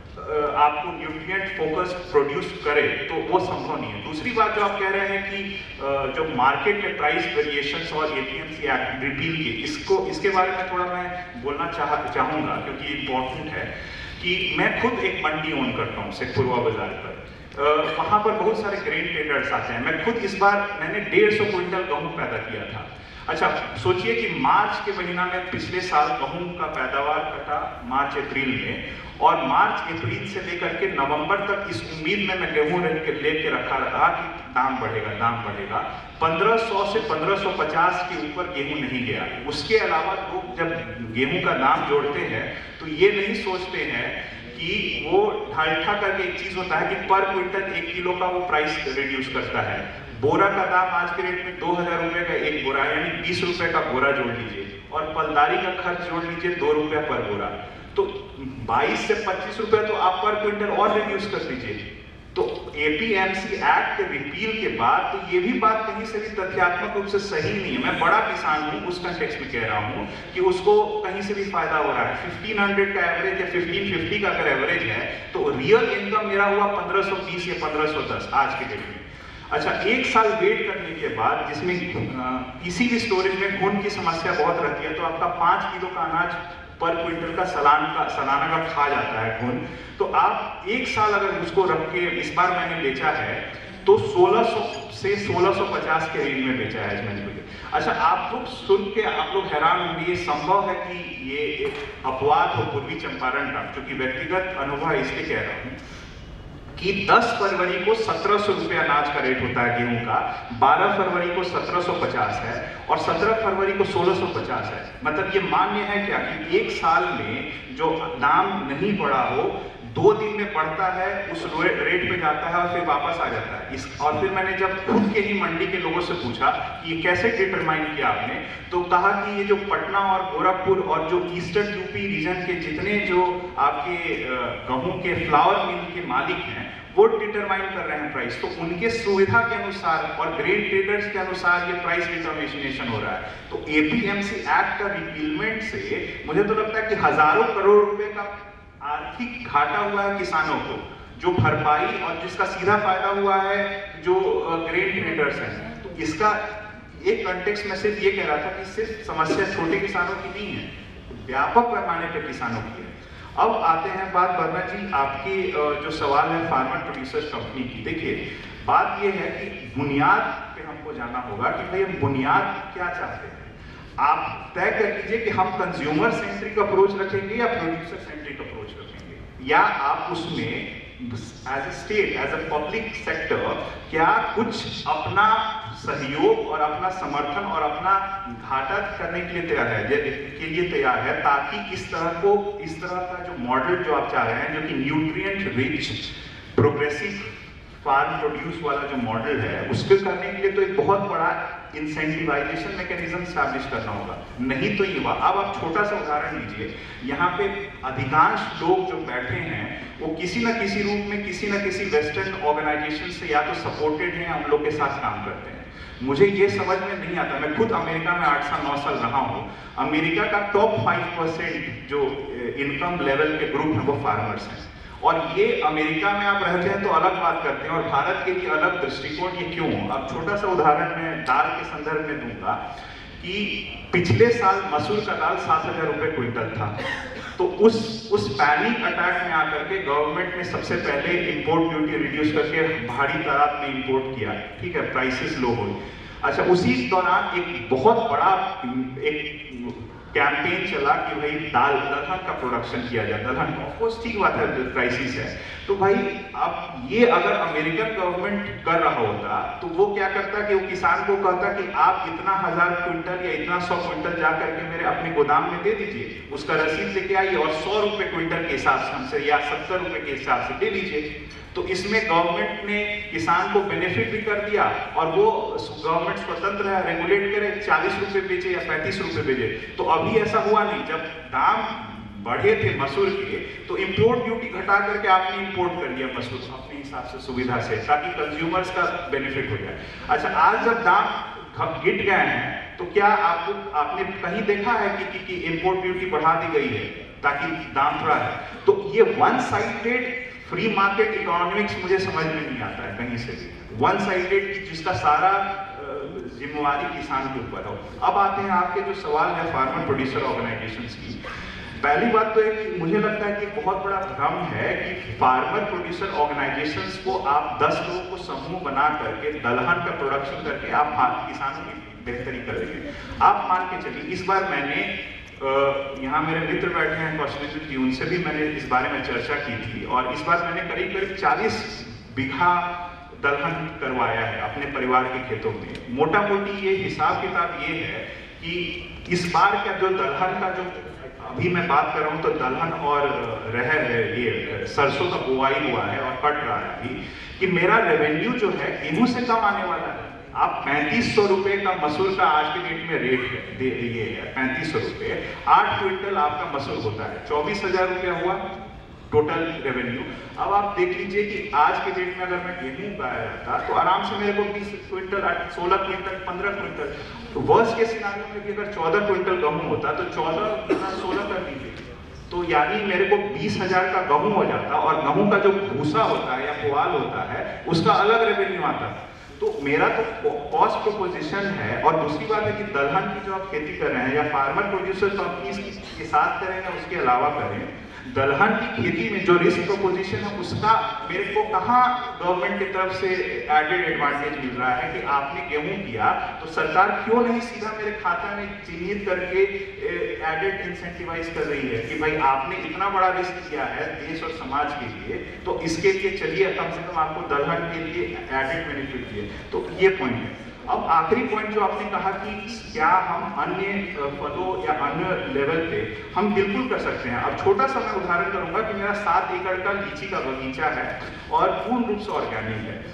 आपको न्यूट्रिएंट फोकस प्रोड्यूस करे, तो वो संभव नहीं है। दूसरी बात जो आप कह रहे हैं कि जो मार्केट में प्राइस वेरिएशंस और APMC एक्ट रिपील की, इसके बारे में थोड़ा मैं बोलना चाहूँगा क्योंकि इम्पोर्टेंट है कि मैं खुद एक मंडी ओन करता हूँ शेखपुरवा बाजार पर। वहाँ पर बहुत सारे ग्रेन ट्रेडर्स आते हैं। मैं खुद इस बार मैंने 150 क्विंटल गेहूँ पैदा किया था। अच्छा सोचिए कि मार्च के महीना में पिछले साल गेहूँ का पैदावार कटा मार्च अप्रैल में, और मार्च अप्रैल से लेकर के नवंबर तक इस उम्मीद में मैं गेहूँ लेके रखा रहा कि दाम बढ़ेगा। 1500 से 1550 के ऊपर गेहूँ नहीं गया। उसके अलावा लोग जब गेहूँ का दाम जोड़ते हैं तो ये नहीं सोचते हैं कि वो ढालठा करके एक चीज होता है कि पर क्विंटल 1 किलो का वो प्राइस रिड्यूस करता है। बोरा का दाम आज के रेट में 2000 रुपए का एक बोरा, यानी 20 रुपए का बोरा जोड़ लीजिए, और पलदारी का खर्च जोड़ लीजिए 2 रुपया पर बोरा, तो 22 से 25 रुपए तो आप पर क्विंटल और रिड्यूस कर दीजिए। तो APMC एक्ट के रिपील के बाद तो ये भी बात कहीं से भी तथ्यात्मक रूप से सही नहीं है। मैं बड़ा किसान हूँ, उस कंटेक्स्ट में कह रहा हूँ कि उसको कहीं से भी फायदा हो रहा है। 1500 का एवरेज या 1550 का अगर एवरेज है तो रियल इनकम मेरा हुआ 1520 या 1510 आज के डेट में। अच्छा 1 साल वेट करने के बाद, जिसमें किसी भी स्टोरेज में घुन की समस्या बहुत रहती है, तो आपका 5 किलो का अनाज पर क्विंटल का सालाना का खा जाता है घुन। तो आप 1 साल अगर उसको रख के, इस बार मैंने बेचा है तो 1600 से 1650 के रेंज में बेचा है मैंने। अच्छा आप लोग सुन के आप लोग हैरान होंगे, ये संभव है कि ये एक अपवाद हो पूर्वी चंपारण का, क्योंकि व्यक्तिगत अनुभव इसलिए कह रहा हूँ कि 10 फरवरी को 1700 रुपये अनाज का रेट होता है गेहूं का, 12 फरवरी को 1750 है और 17 फरवरी को 1650 है। मतलब ये मान्य है क्या कि 1 साल में जो दाम नहीं बढ़ा हो, 2 दिन में बढ़ता है, उस रेट पे जाता है और फिर वापस आ जाता है। और फिर मैंने जब खुद के ही मंडी के लोगों से पूछा कि ये कैसे डिटरमाइन किया आपने, तो कहा कि ये जो पटना और गोरखपुर और जो ईस्टर्न यूपी रीजन के जितने जो आपके गेहूं के फ्लावर मिल के मालिक हैं वो डिटरमाइन कर रहे हैं प्राइस। तो उनके सुविधा के अनुसार और ग्रेन ट्रेडर्स के अनुसार ये प्राइस डिटर्मिनेशन हो रहा है। तो APMC एक्ट का रिपीलमेंट से मुझे तो लगता है कि हजारों करोड़ रुपए का आर्थिक घाटा हुआ है किसानों को, जो भरपाई और जिसका सीधा फायदा हुआ है जो ग्रेन ट्रेडर्स हैं। तो इसका एक कंटेक्स्ट में सिर्फ ये कह रहा था कि सिर्फ समस्या छोटे किसानों की नहीं है, व्यापक पैमाने पर किसानों की है। अब आते हैं बात वर्मा जी आपकी जो सवाल है फार्मर प्रोड्यूसर्स कंपनी की। देखिए बात ये है कि बुनियाद पे हमको जाना होगा कि भाई हम बुनियाद क्या चाहते हैं। आप तय कर लीजिए कि हम कंज्यूमर सेंट्रिक अप्रोच रखेंगे या प्रोड्यूसर सेंट्रिक अप्रोच रखेंगे, या आप उसमें as a state, as a public sector क्या कुछ अपना सहयोग और अपना समर्थन और अपना घाटा करने के लिए तैयार है, ताकि इस तरह का जो मॉडल जो आप चाह रहे हैं, जो कि nutrient rich progressive farm produce वाला जो मॉडल है, उसके करने के लिए तो एक बहुत बड़ा इंसेंटिवाइजेशन मैकेनिज्म स्टैब्लिश करना होगा, नहीं तो ये हुआ। अब आप छोटा सा उदाहरण लीजिए, यहाँ पे अधिकांश लोग जो बैठे हैं वो किसी न किसी रूप में किसी न किसी वेस्टर्न ऑर्गेनाइजेशन से या तो सपोर्टेड हैं, हम लोग के साथ काम करते हैं। मुझे ये समझ में नहीं आता, मैं खुद अमेरिका में 8 साल 9 साल रहा हूँ, अमेरिका का टॉप 5% जो इनकम लेवल के ग्रुप हैं वो फार्मर्स हैं, और ये अमेरिका में आप रहते हैं तो अलग बात करते हैं और भारत के लिए अलग दृष्टिकोण। ये क्यों? अब छोटा सा उदाहरण मैं दाल के संदर्भ में दूंगा कि पिछले साल मसूर का दाल 7,000 रुपये क्विंटल था, तो उस पैनिक अटैक में आकर के गवर्नमेंट ने सबसे पहले इंपोर्ट ड्यूटी रिड्यूस करके भारी तादाद में इंपोर्ट किया, ठीक है, प्राइसेस लो हुई। अच्छा, उसी दौरान एक बहुत बड़ा एक कैंपेन चला कि भाई दलहन का प्रोडक्शन किया जाए, दलहन ऑफकोर्स ठीक बात है, क्राइसिस है, तो भाई अब ये अगर अमेरिकन गवर्नमेंट कर रहा होता तो वो क्या करता कि वो किसान को कहता कि आप इतना 1000 क्विंटल या इतना 100 क्विंटल जा करके मेरे अपने गोदाम में दे दीजिए, उसका रसीद लेके आइए और 100 रुपये क्विंटल के हिसाब से हमसे या 70 रुपये के हिसाब से दे दीजिए। तो इसमें गवर्नमेंट ने किसान को बेनिफिट भी कर दिया और वो गवर्नमेंट स्वतंत्र है, रेगुलेट करे, 40 रुपये बेचे या 35 रुपये बेचे। तो अभी ऐसा हुआ नहीं, जब दाम बढ़े थे मसूर के तो इंपोर्ट ड्यूटी घटा करके आपने इंपोर्ट कर लिया मसूर अपने हिसाब से सुविधा से, ताकि कंज्यूमर्स का बेनिफिट हो जाए। अच्छा, आज जब दाम गिर गए हैं तो क्या आपने कहीं देखा है कि इंपोर्ट ड्यूटी बढ़ा दी गई है ताकि दाम थोड़ा है? तो ये one sided free market economics मुझे समझ में नहीं आता है कहीं से भी, वन साइडेड जिसका सारा जिम्मेवारी किसान के ऊपर हो। अब आते हैं आपके जो सवाल है फार्मर प्रोड्यूसर ऑर्गेनाइजेशंस की। पहली बात तो है कि मुझे लगता है कि बहुत बड़ा भ्रम है कि फार्मर प्रोड्यूसर ऑर्गेनाइजेशंस को आप 10 लोगों को समूह बना करके दलहन का प्रोडक्शन करके आप किसानों की बेहतरी करेंगे। आप मान के चलिए, इस बार मैंने यहाँ मेरे मित्र बैठे हैं कौशलेंद्र जी, उनसे भी मैंने इस बारे में चर्चा की थी, और इस बार मैंने करीब 40 बीघा दलहन करवाया है अपने परिवार के खेतों में। मोटा मोटी ये हिसाब किताब ये है कि इस बार का जो दलहन का जो अभी मैं बात कर रहा हूँ, तो दलहन और ये सरसों का बुआई हुआ है और कट रहा है अभी, कि मेरा रेवेन्यू जो है गेहूं से कम आने वाला है। आप 3500 रुपये का मसूर का आज के डेट में रेट है, ये है 3500 रुपये, 8 क्विंटल आपका मसूर होता है, 24,000 रुपया हुआ टोटल रेवेन्यू। अब आप देख लीजिए कि आज के डेट में अगर मैं गेहूं उगाया जाता तो आराम से मेरे को 20 क्विंटल, 16 क्विंटल, 15 क्विंटल, तो वर्स्ट के सिनारियो में भी अगर 14 क्विंटल गेहूं होता तो 14 गुना 16 कर दीजिए, तो यानी मेरे को 20,000 का गेहूं हो जाता, और गेहूं का जो भूसा होता है या पुआल होता है उसका अलग रेवेन्यू आता। तो मेरा तो कॉस्ट प्रोपोजिशन है। और दूसरी बात है कि दलहन की जो आप खेती कर रहे हैं या फार्मर प्रोड्यूसर कंपनीज के साथ करें या उसके अलावा करें, दलहन की खेती में जो रिस्क प्रोपोजिशन है उसका मेरे को कहाँ गवर्नमेंट की तरफ से एडेड एडवांटेज मिल रहा है कि आपने गेहूं किया तो सरकार क्यों नहीं सीधा मेरे खाता में चिन्हित करके एडेड इंसेंटिवाइज कर रही है कि भाई आपने इतना बड़ा रिस्क किया है देश और समाज के लिए, तो इसके लिए चलिए कम से कम आपको दलहन के लिए एडेड बेनिफिट दिए। तो ये पॉइंट है। अब आखिरी पॉइंट जो आपने कहा कि क्या हम अन्य फलों या अन्य लेवल पे हम बिल्कुल कर सकते हैं। अब छोटा सा मैं उदाहरण करूंगा कि मेरा 7 एकड़ का लीची का बगीचा है और पूर्ण रूप से ऑर्गेनिक है,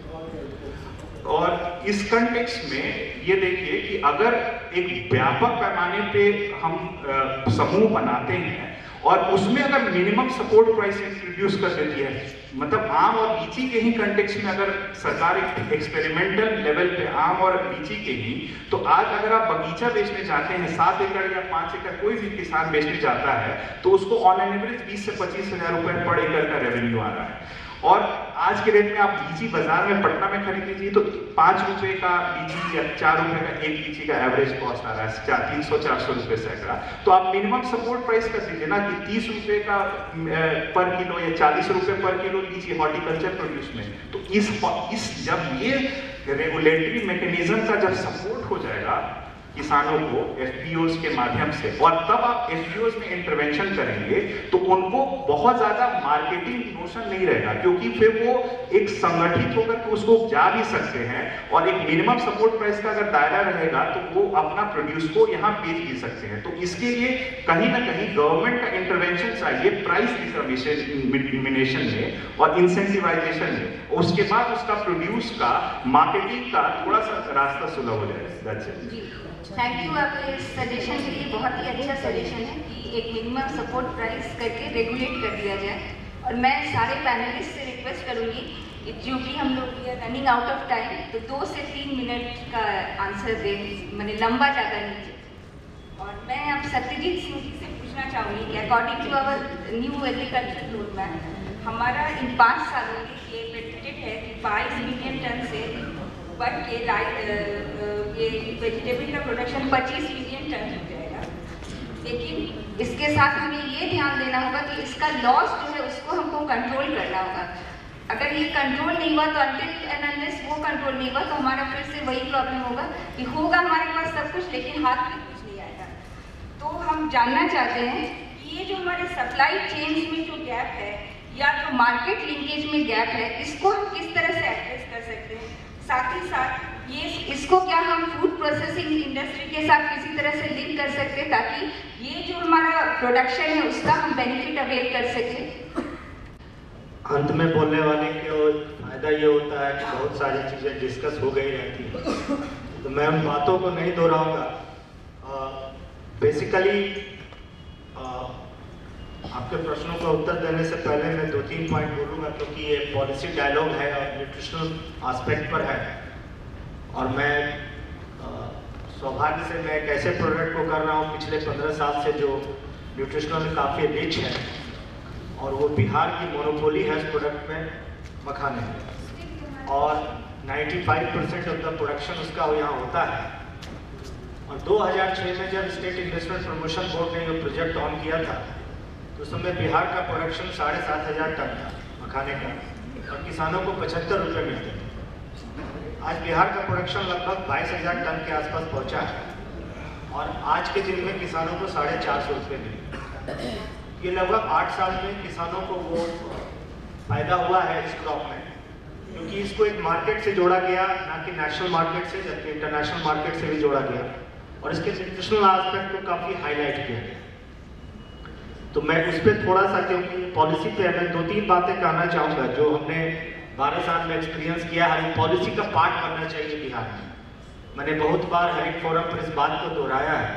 और इस कंटेक्स्ट में ये देखिए कि अगर एक व्यापक पैमाने पे हम समूह बनाते हैं और उसमें अगर मिनिमम सपोर्ट प्राइस इंट्रोड्यूस कर देती है, मतलब आम और लीची के ही कंटेक्स्ट में अगर सरकार एक एक्सपेरिमेंटल लेवल पे आम और लीची के ही, तो आज अगर आप बगीचा बेचने जाते हैं 7 एकड़ या 5 एकड़ कोई भी किसान बेचने जाता है तो उसको ऑन एन एवरेज 20 से 25 हज़ार रुपए पर एकड़ का रेवेन्यू आ रहा है। और आज के रेट में आप लीची बाजार में पटना में खरीद लीजिए तो 5 रुपए का लीची या 4 रुपए का एक लीची का एवरेज कॉस्ट आ रहा है, 300-400 रुपए सैकड़ा। तो आप मिनिमम सपोर्ट प्राइस कर दीजिए ना कि 30 रुपए का पर किलो या 40 रुपए पर किलो लीची हॉर्टिकल्चर प्रोड्यूस में। तो इस जब ये रेगुलेटरी मैकेनिज्म का जब सपोर्ट हो जाएगा किसानों को एफपीओज के माध्यम से, और तब आप एफपीओज में इंटरवेंशन करेंगे तो उनको बहुत ज्यादा मार्केटिंग नोशन नहीं रहेगा, क्योंकि फिर वो एक संगठित होकर के उसको जा भी सकते हैं और एक मिनिमम सपोर्ट प्राइस का अगर दायरा रहेगा तो वो अपना प्रोड्यूस को यहाँ बेच भी सकते हैं। तो इसके लिए कहीं ना कहीं गवर्नमेंट का इंटरवेंशन चाहिए प्राइस डिटरमिनेशन में और इंसेंटिवाइजेशन में, उसके बाद उसका प्रोड्यूस का मार्केटिंग का थोड़ा सा रास्ता सुलभ हो जाएगा। थैंक यू आपके इस सजेशन के लिए, बहुत ही अच्छा सजेशन है कि एक मिनिमम सपोर्ट प्राइस करके रेगुलेट कर दिया जाए। और मैं सारे पैनलिस्ट से रिक्वेस्ट करूंगी कि जो कि हम लोग रनिंग आउट ऑफ टाइम, तो 2 से 3 मिनट का आंसर दें, मैंने लंबा ज़्यादा नीचे। और मैं अब सत्यजीत सिंह जी से पूछना चाहूँगी कि according to our new agriculture road map, हमारा इन 5 सालों में ये प्रेडिक्टेड है कि 22 मिलियन टन से बढ़ के ये वेजिटेबल का प्रोडक्शन 25 मिलियन टन हो जाएगा। लेकिन इसके साथ हमें ये ध्यान देना होगा कि इसका लॉस जो है उसको हमको कंट्रोल करना होगा। अगर ये कंट्रोल नहीं हुआ तो अनटिल एंड अनलेस वो कंट्रोल नहीं हुआ तो हमारा फिर से वही प्रॉब्लम होगा कि होगा हमारे पास सब कुछ लेकिन हाथ में कुछ नहीं आएगा। तो हम जानना चाहते हैं कि ये जो हमारे सप्लाई चेन्स में जो गैप है या जो मार्केट लिंकेज में गैप है, इसको हम किस तरह से एड्रेस कर सकते हैं। साथ ही साथ इसको क्या हम फूड प्रोसेसिंग इंडस्ट्री के साथ किसी तरह से लिंक कर सकते हैं ताकि ये जो हमारा प्रोडक्शन है उसका हम बेनिफिट अवेल कर सकें। अंत में बोलने वाले को फायदा ये होता है कि बहुत सारी चीज़ें डिस्कस हो गई रहती हैं, तो मैं उन बातों को नहीं दोहराऊंगा। बेसिकली आपके प्रश्नों का उत्तर देने से पहले मैं 2-3 पॉइंट बोलूँगा, क्योंकि ये पॉलिसी डायलॉग है और न्यूट्रिशनल एस्पेक्ट पर है। और मैं सौभाग्य से मैं एक ऐसे प्रोडक्ट को कर रहा हूँ पिछले 15 साल से जो न्यूट्रिशनल काफ़ी रिच है, और वो बिहार की मोनोपोली है इस प्रोडक्ट में, मखाने, और 95% ऑफ द प्रोडक्शन उसका यहाँ होता है। और 2006 में जब स्टेट इन्वेस्टमेंट प्रमोशन बोर्ड ने ये प्रोजेक्ट ऑन किया था तो उस समय बिहार का प्रोडक्शन 7,500 टन था मखाने का, और किसानों को 75 रुपये मिलते थे। आज बिहार का प्रोडक्शन लगभग 22,000 टन के आसपास पहुंचा है, और आज के दिन में किसानों को 450 रुपये मिले। ये लगभग 8 साल में किसानों को वो फायदा हुआ है इस क्रॉप में, क्योंकि इसको एक मार्केट से जोड़ा गया, ना कि नेशनल मार्केट से, जबकि इंटरनेशनल मार्केट से भी जोड़ा गया, और इसके न्यूट्रिशनल एस्पेक्ट को काफ़ी हाईलाइट किया गया। तो मैं उस पर थोड़ा सा, क्योंकि पॉलिसी पे मैं 2-3 बातें कहना चाहूँगा जो हमने 12 साल में एक्सपीरियंस किया है। पॉलिसी का पार्ट बनना चाहिए बिहार में। मैंने बहुत बार हर एक फोरम पर इस बात को दोहराया है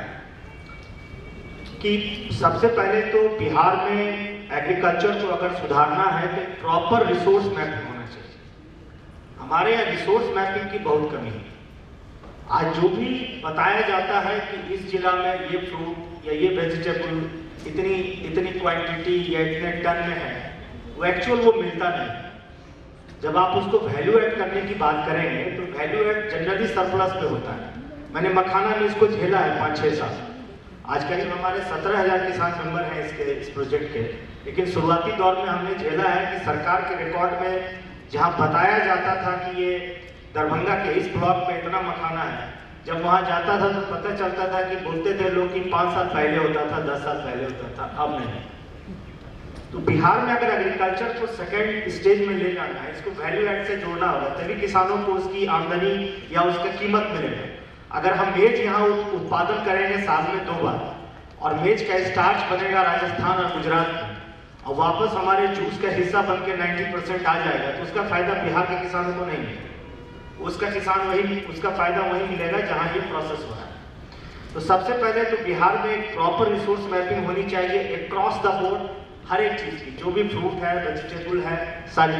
कि सबसे पहले तो बिहार में एग्रीकल्चर को अगर सुधारना है तो प्रॉपर रिसोर्स मैपिंग होना चाहिए। हमारे यहाँ रिसोर्स मैपिंग की बहुत कमी है। आज जो भी बताया जाता है कि इस जिला में ये फ्रूट या ये वेजिटेबल इतनी क्वांटिटी या इतने टन में है, वो एक्चुअल वो मिलता नहीं। जब आप उसको वैल्यू ऐड करने की बात करेंगे तो वैल्यू ऐड जनरली सरप्लस पे होता है। मैंने मखाना में इसको झेला है 5-6 साल। आज करीब हमारे 17,000 किसान मेंबर हैं इस प्रोजेक्ट के, लेकिन शुरुआती दौर में हमने झेला है कि सरकार के रिकॉर्ड में जहाँ बताया जाता था कि ये दरभंगा के इस ब्लॉक में इतना मखाना है, जब वहाँ जाता था तो पता चलता था कि बोलते थे लोग कि 5 साल पहले होता था, 10 साल पहले होता था, अब नहीं। तो बिहार में अगर एग्रीकल्चर को सेकेंड स्टेज में ले जाना है, इसको वैल्यू ऐड से जोड़ना होगा, तभी किसानों को उसकी आमदनी या उसका कीमत मिलेगा। अगर हम मेज यहाँ उत्पादन करेंगे साल में 2 बार, और मेज का स्टार्च बनेगा राजस्थान और गुजरात में, और वापस हमारे जूस का हिस्सा बन के 90% आ जाएगा, तो उसका फायदा बिहार के किसानों को नहीं मिलेगा। उसका फायदा वही मिलेगा जहाँ ये प्रोसेस हो रहा है। तो सबसे पहले तो बिहार में एक प्रॉपर रिसोर्स मैपिंग होनी चाहिए अक्रॉस द बोर्ड, हर एक चीज की, जो भी फ्रूट है, वेजिटेबल है, सारी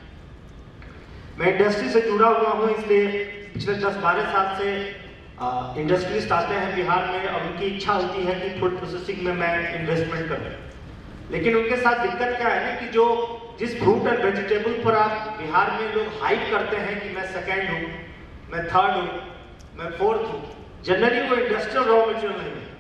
चीजें। मैं इंडस्ट्री से जुड़ा हुआ हूँ, इसलिए पिछले 10-12 साल से इंडस्ट्रिस्ट आते हैं बिहार में और उनकी इच्छा होती है कि फूड प्रोसेसिंग में मैं इन्वेस्टमेंट करूँ। लेकिन उनके साथ दिक्कत क्या है ना कि जो जिस फ्रूट एंड वेजिटेबल पर आप बिहार में लोग हाइप करते हैं कि मैं सेकेंड हूँ, मैं थर्ड हूँ, मैं फोर्थ हूँ, जनरली वो इंडस्ट्रियल रॉ मटेरियल नहीं है।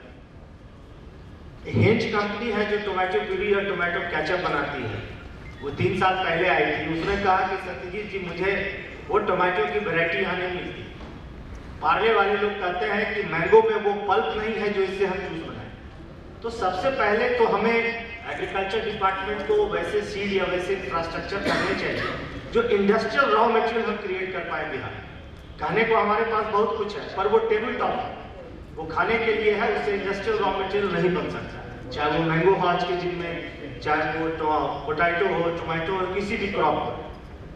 हेंज कंपनी है जो टोमेटो प्यूरी और टोमेटो केचप बनाती है, वो 3 साल पहले आई थी। उसने कहा कि सत्यजीत जी मुझे वो टोमेटो की वैरायटी यहाँ नहीं मिलती। पार्ले वाले लोग कहते हैं कि मैंगो में वो पल्प नहीं है जो इससे हम जूस बनाएं। तो सबसे पहले तो हमें एग्रीकल्चर डिपार्टमेंट को वैसे सीड या वैसे इंफ्रास्ट्रक्चर करने चाहिए जो इंडस्ट्रियल रॉ मटेरियल हम क्रिएट कर पाए बिहार। कहने को हमारे पास बहुत कुछ है, पर वो टेबल टॉप है, वो खाने के लिए है, उससे इंडस्ट्रियल रॉ मटेरियल नहीं बन सकता। चाहे वो मैंगो हो आज के दिन में, चाहे वो पोटैटो हो, टोमेटो हो, किसी भी क्रॉप हो।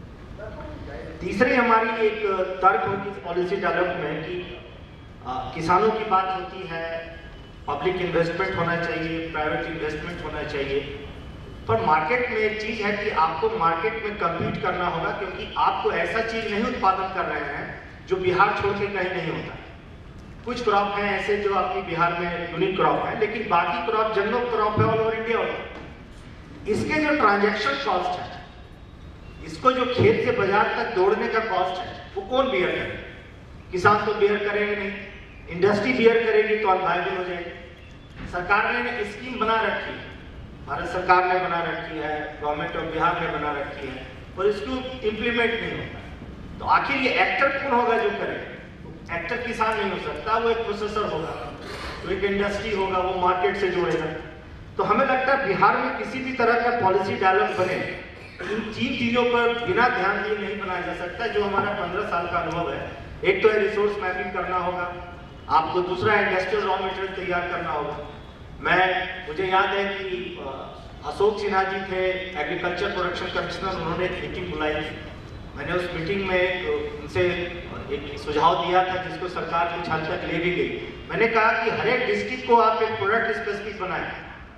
तीसरी हमारी एक तर्क होगी पॉलिसी डेवलपमेंट की, किसानों की बात होती है, पब्लिक इन्वेस्टमेंट होना चाहिए, प्राइवेट इन्वेस्टमेंट होना चाहिए, पर मार्केट में एक चीज है कि आपको मार्केट में कम्पीट करना होगा, क्योंकि आपको ऐसा चीज नहीं उत्पादन कर रहे हैं जो बिहार छोड़ के कहीं नहीं होता। कुछ क्रॉप हैं ऐसे जो आपकी बिहार में यूनिक क्रॉप है, लेकिन बाकी क्रॉप जनरल क्रॉप है ऑल ओवर इंडिया में। इसके जो ट्रांजैक्शन कॉस्ट है, इसको जो खेत से बाजार तक दौड़ने का कॉस्ट है, वो कौन बियर करेगा? किसान तो बियर करेंगे नहीं, इंडस्ट्री बियर करेगी तो अनवायबल हो जाएगी। सरकार ने स्कीम बना रखी है, भारत सरकार ने बना रखी है, गवर्नमेंट ऑफ बिहार ने बना रखी है, और इसको इम्प्लीमेंट नहीं होता। तो आखिर ये एक्टर कौन होगा जो करेगा? एक्टर किसान नहीं हो सकता, वो एक प्रोसेसर होगा, वो एक इंडस्ट्री होगा, वो मार्केट से जोड़ेगा। तो हमें लगता है बिहार में किसी भी तरह का पॉलिसी डेवलप बने, इन 3 चीजों पर बिना ध्यान दिए नहीं बनाया जा सकता, जो हमारा 15 साल का अनुभव है। एक तो है रिसोर्स मैपिंग करना होगा आपको, दूसरा इंडस्ट्रियल रॉ मटेरियल तैयार करना होगा। मुझे याद है कि अशोक सिन्हा जी थे एग्रीकल्चर प्रोडक्शन कमिश्नर, उन्होंने एक मीटिंग बुलाई। मैंने उस मीटिंग में उनसे एक सुझाव दिया था जिसको सरकार कुछ हद तक ले भी गई। मैंने कहा कि हर एक डिस्ट्रिक्ट को आप एक प्रोडक्ट स्पेसिफिक बनाएं।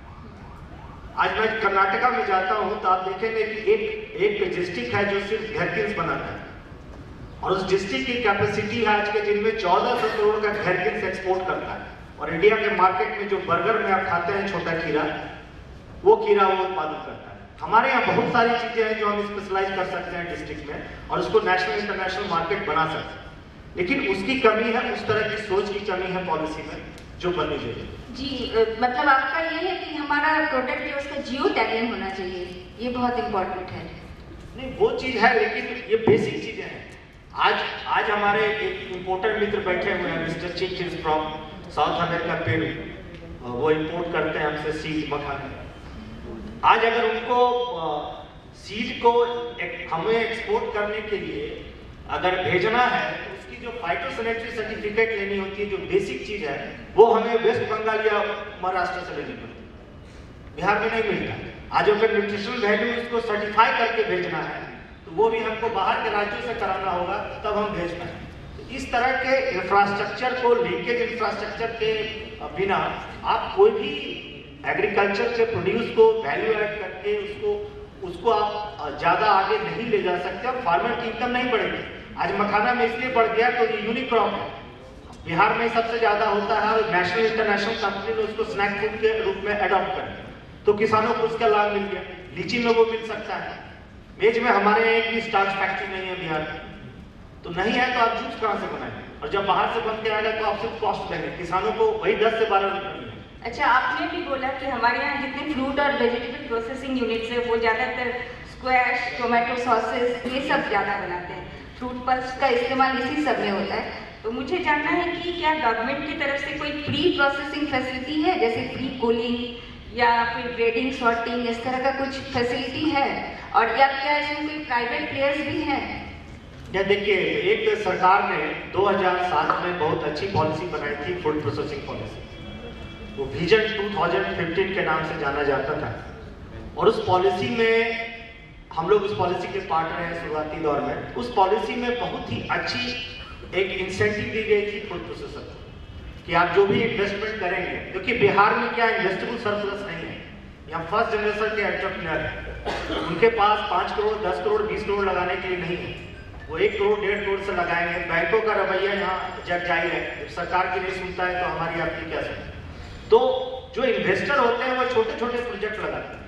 आज मैं कर्नाटका में जाता हूं तो आप देखेंगे कि एक डिस्ट्रिक्ट है जो सिर्फ घेरकिन्स बनाता है, और उस डिस्ट्रिक्ट की कैपेसिटी है आज के दिन में 1400 करोड़ का घेरकिन्स एक्सपोर्ट करता है। और इंडिया के मार्केट में जो बर्गर में आप खाते हैं छोटा खीरा, वो खीरा वो उत्पादन करता है। हमारे यहाँ बहुत सारी चीजें हैं जो हम स्पेशलाइज कर सकते हैं डिस्ट्रिक्ट में, और उसको नेशनल इंटरनेशनल मार्केट बना सकते हैं, लेकिन उसकी कमी है, उस तरह की सोच की कमी है पॉलिसी में जो बननी चाहिए। जी, मतलब आपका ये है कि हमारा प्रोडक्ट जो उसका जियो टैगिंग होना चाहिए, ये बहुत इम्पोर्टेंट है। नहीं, वो चीज है, लेकिन ये बेसिक चीजें हैं। आज हमारे एक इम्पोर्टर मित्र बैठे हुए हैं, mister Chick is from South America, Peru, वो इम्पोर्ट करते हैं हमसे सीड मखाने। आज अगर उनको सीड को हमें एक्सपोर्ट करने के लिए अगर भेजना है तो उसकी जो फाइटोसैनिटरी सर्टिफिकेट लेनी होती है, जो बेसिक चीज है, वो हमें वेस्ट बंगाल या महाराष्ट्र से लेनी पड़ती है, बिहार में नहीं मिलता। आज अगर न्यूट्रिशनल वैल्यू इसको सर्टिफाई करके भेजना है तो वो भी हमको बाहर के राज्यों से कराना होगा, तब हम भेज पाएंगे। तो इस तरह के इंफ्रास्ट्रक्चर को, लिंकेज इंफ्रास्ट्रक्चर के बिना आप कोई भी एग्रीकल्चर के प्रोड्यूस को वैल्यू ऐड करके उसको आप ज़्यादा आगे नहीं ले जा सकते, और फार्मर की इनकम नहीं बढ़ेगी। आज मखाना में इसलिए बढ़ गया तो ये यूनिक क्रॉप है, बिहार में सबसे ज़्यादा होता है, और नेशनल इंटरनेशनल कंपनी ने उसको स्नैक फूड के रूप में अडॉप्ट कर दिया, तो किसानों को उसका लाभ मिल गया। लीची में वो मिल सकता है, मेज में हमारे यहाँ एक भी स्टार्च फैक्ट्री नहीं है बिहार में, तो नहीं है तो आप जूस कहाँ से बनाएंगे? और जब बाहर से बन के आएगा तो आप सिर्फ कॉस्ट देंगे, किसानों को वही 10 से 12 रुपये मिलेंगे। अच्छा, आपने भी बोला कि हमारे यहाँ जितने फ्रूट और वेजिटेबल प्रोसेसिंग यूनिट्स है वो ज़्यादातर स्क्वैश, टोमेटो सॉसेस, ये सब ज़्यादा बनाते हैं। फ्रूट पल्स का इस्तेमाल इसी सब में होता है। तो मुझे जानना है कि क्या गवर्नमेंट की तरफ से कोई प्री प्रोसेसिंग फैसिलिटी है, जैसे प्री कूलिंग या फिर ग्रेडिंग, सॉर्टिंग, इस तरह का कुछ फैसिलिटी है? और या क्या इसमें कोई प्राइवेट प्लेयर्स भी हैं? या देखिए, एक सरकार ने 2007 में बहुत अच्छी पॉलिसी बनाई थी, फूड प्रोसेसिंग पॉलिसी, वो विजन 2015 के नाम से जाना जाता था। और उस पॉलिसी में हम लोग उस पॉलिसी के पार्ट रहे हैं शुरुआती दौर में। उस पॉलिसी में बहुत ही अच्छी एक इंसेंटिव दी गई थी फूड प्रोसेसर को कि आप जो भी इन्वेस्टमेंट करेंगे, क्योंकि बिहार में क्या इन्वेस्टेबल सरप्लस नहीं है, यहाँ फर्स्ट जनरेशन के एंटरप्रेन्योर है, उनके पास 5 करोड़, 10 करोड़, 20 करोड़ लगाने के लिए नहीं है, वो 1 करोड़, 1.5 करोड़ से लगाएंगे। बैंकों का रवैया यहाँ जग जाहिर है, जब सरकार की नहीं सुनता है तो हमारी आपकी क्या सुनता है। तो जो इन्वेस्टर होते हैं वो छोटे छोटे प्रोजेक्ट लगाते हैं,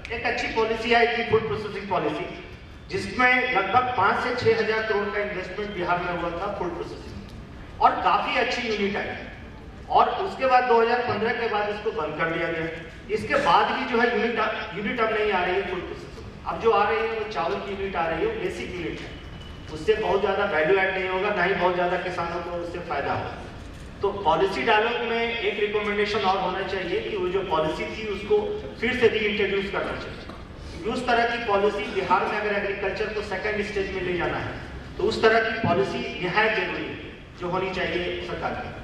एक अच्छी पॉलिसी आई थी, फूड प्रोसेसिंग पॉलिसी, जिसमें लगभग 5 से 6 हजार करोड़ का इन्वेस्टमेंट बिहार में हुआ था फूड प्रोसेसिंग, और काफी अच्छी यूनिट आई। और उसके बाद 2015 के बाद इसको बंद कर दिया गया। इसके बाद भी जो है यूनिट अब नहीं आ रही है फूड प्रोसेसिंग। अब जो आ रही है वो चावल की यूनिट आ रही है, बेसिक यूनिट है, उससे बहुत ज़्यादा वैल्यू ऐड नहीं होगा, ना ही बहुत ज़्यादा किसानों को उससे फायदा होगा। तो पॉलिसी डायलॉग में एक रिकमेंडेशन और होना चाहिए कि वो जो पॉलिसी थी उसको फिर से रीइंट्रोड्यूस करना चाहिए। उस तरह की पॉलिसी बिहार में अगर एग्रीकल्चर को सेकंड स्टेज में ले जाना है तो उस तरह की पॉलिसी निहायत जरूरी है जो होनी चाहिए सरकार की।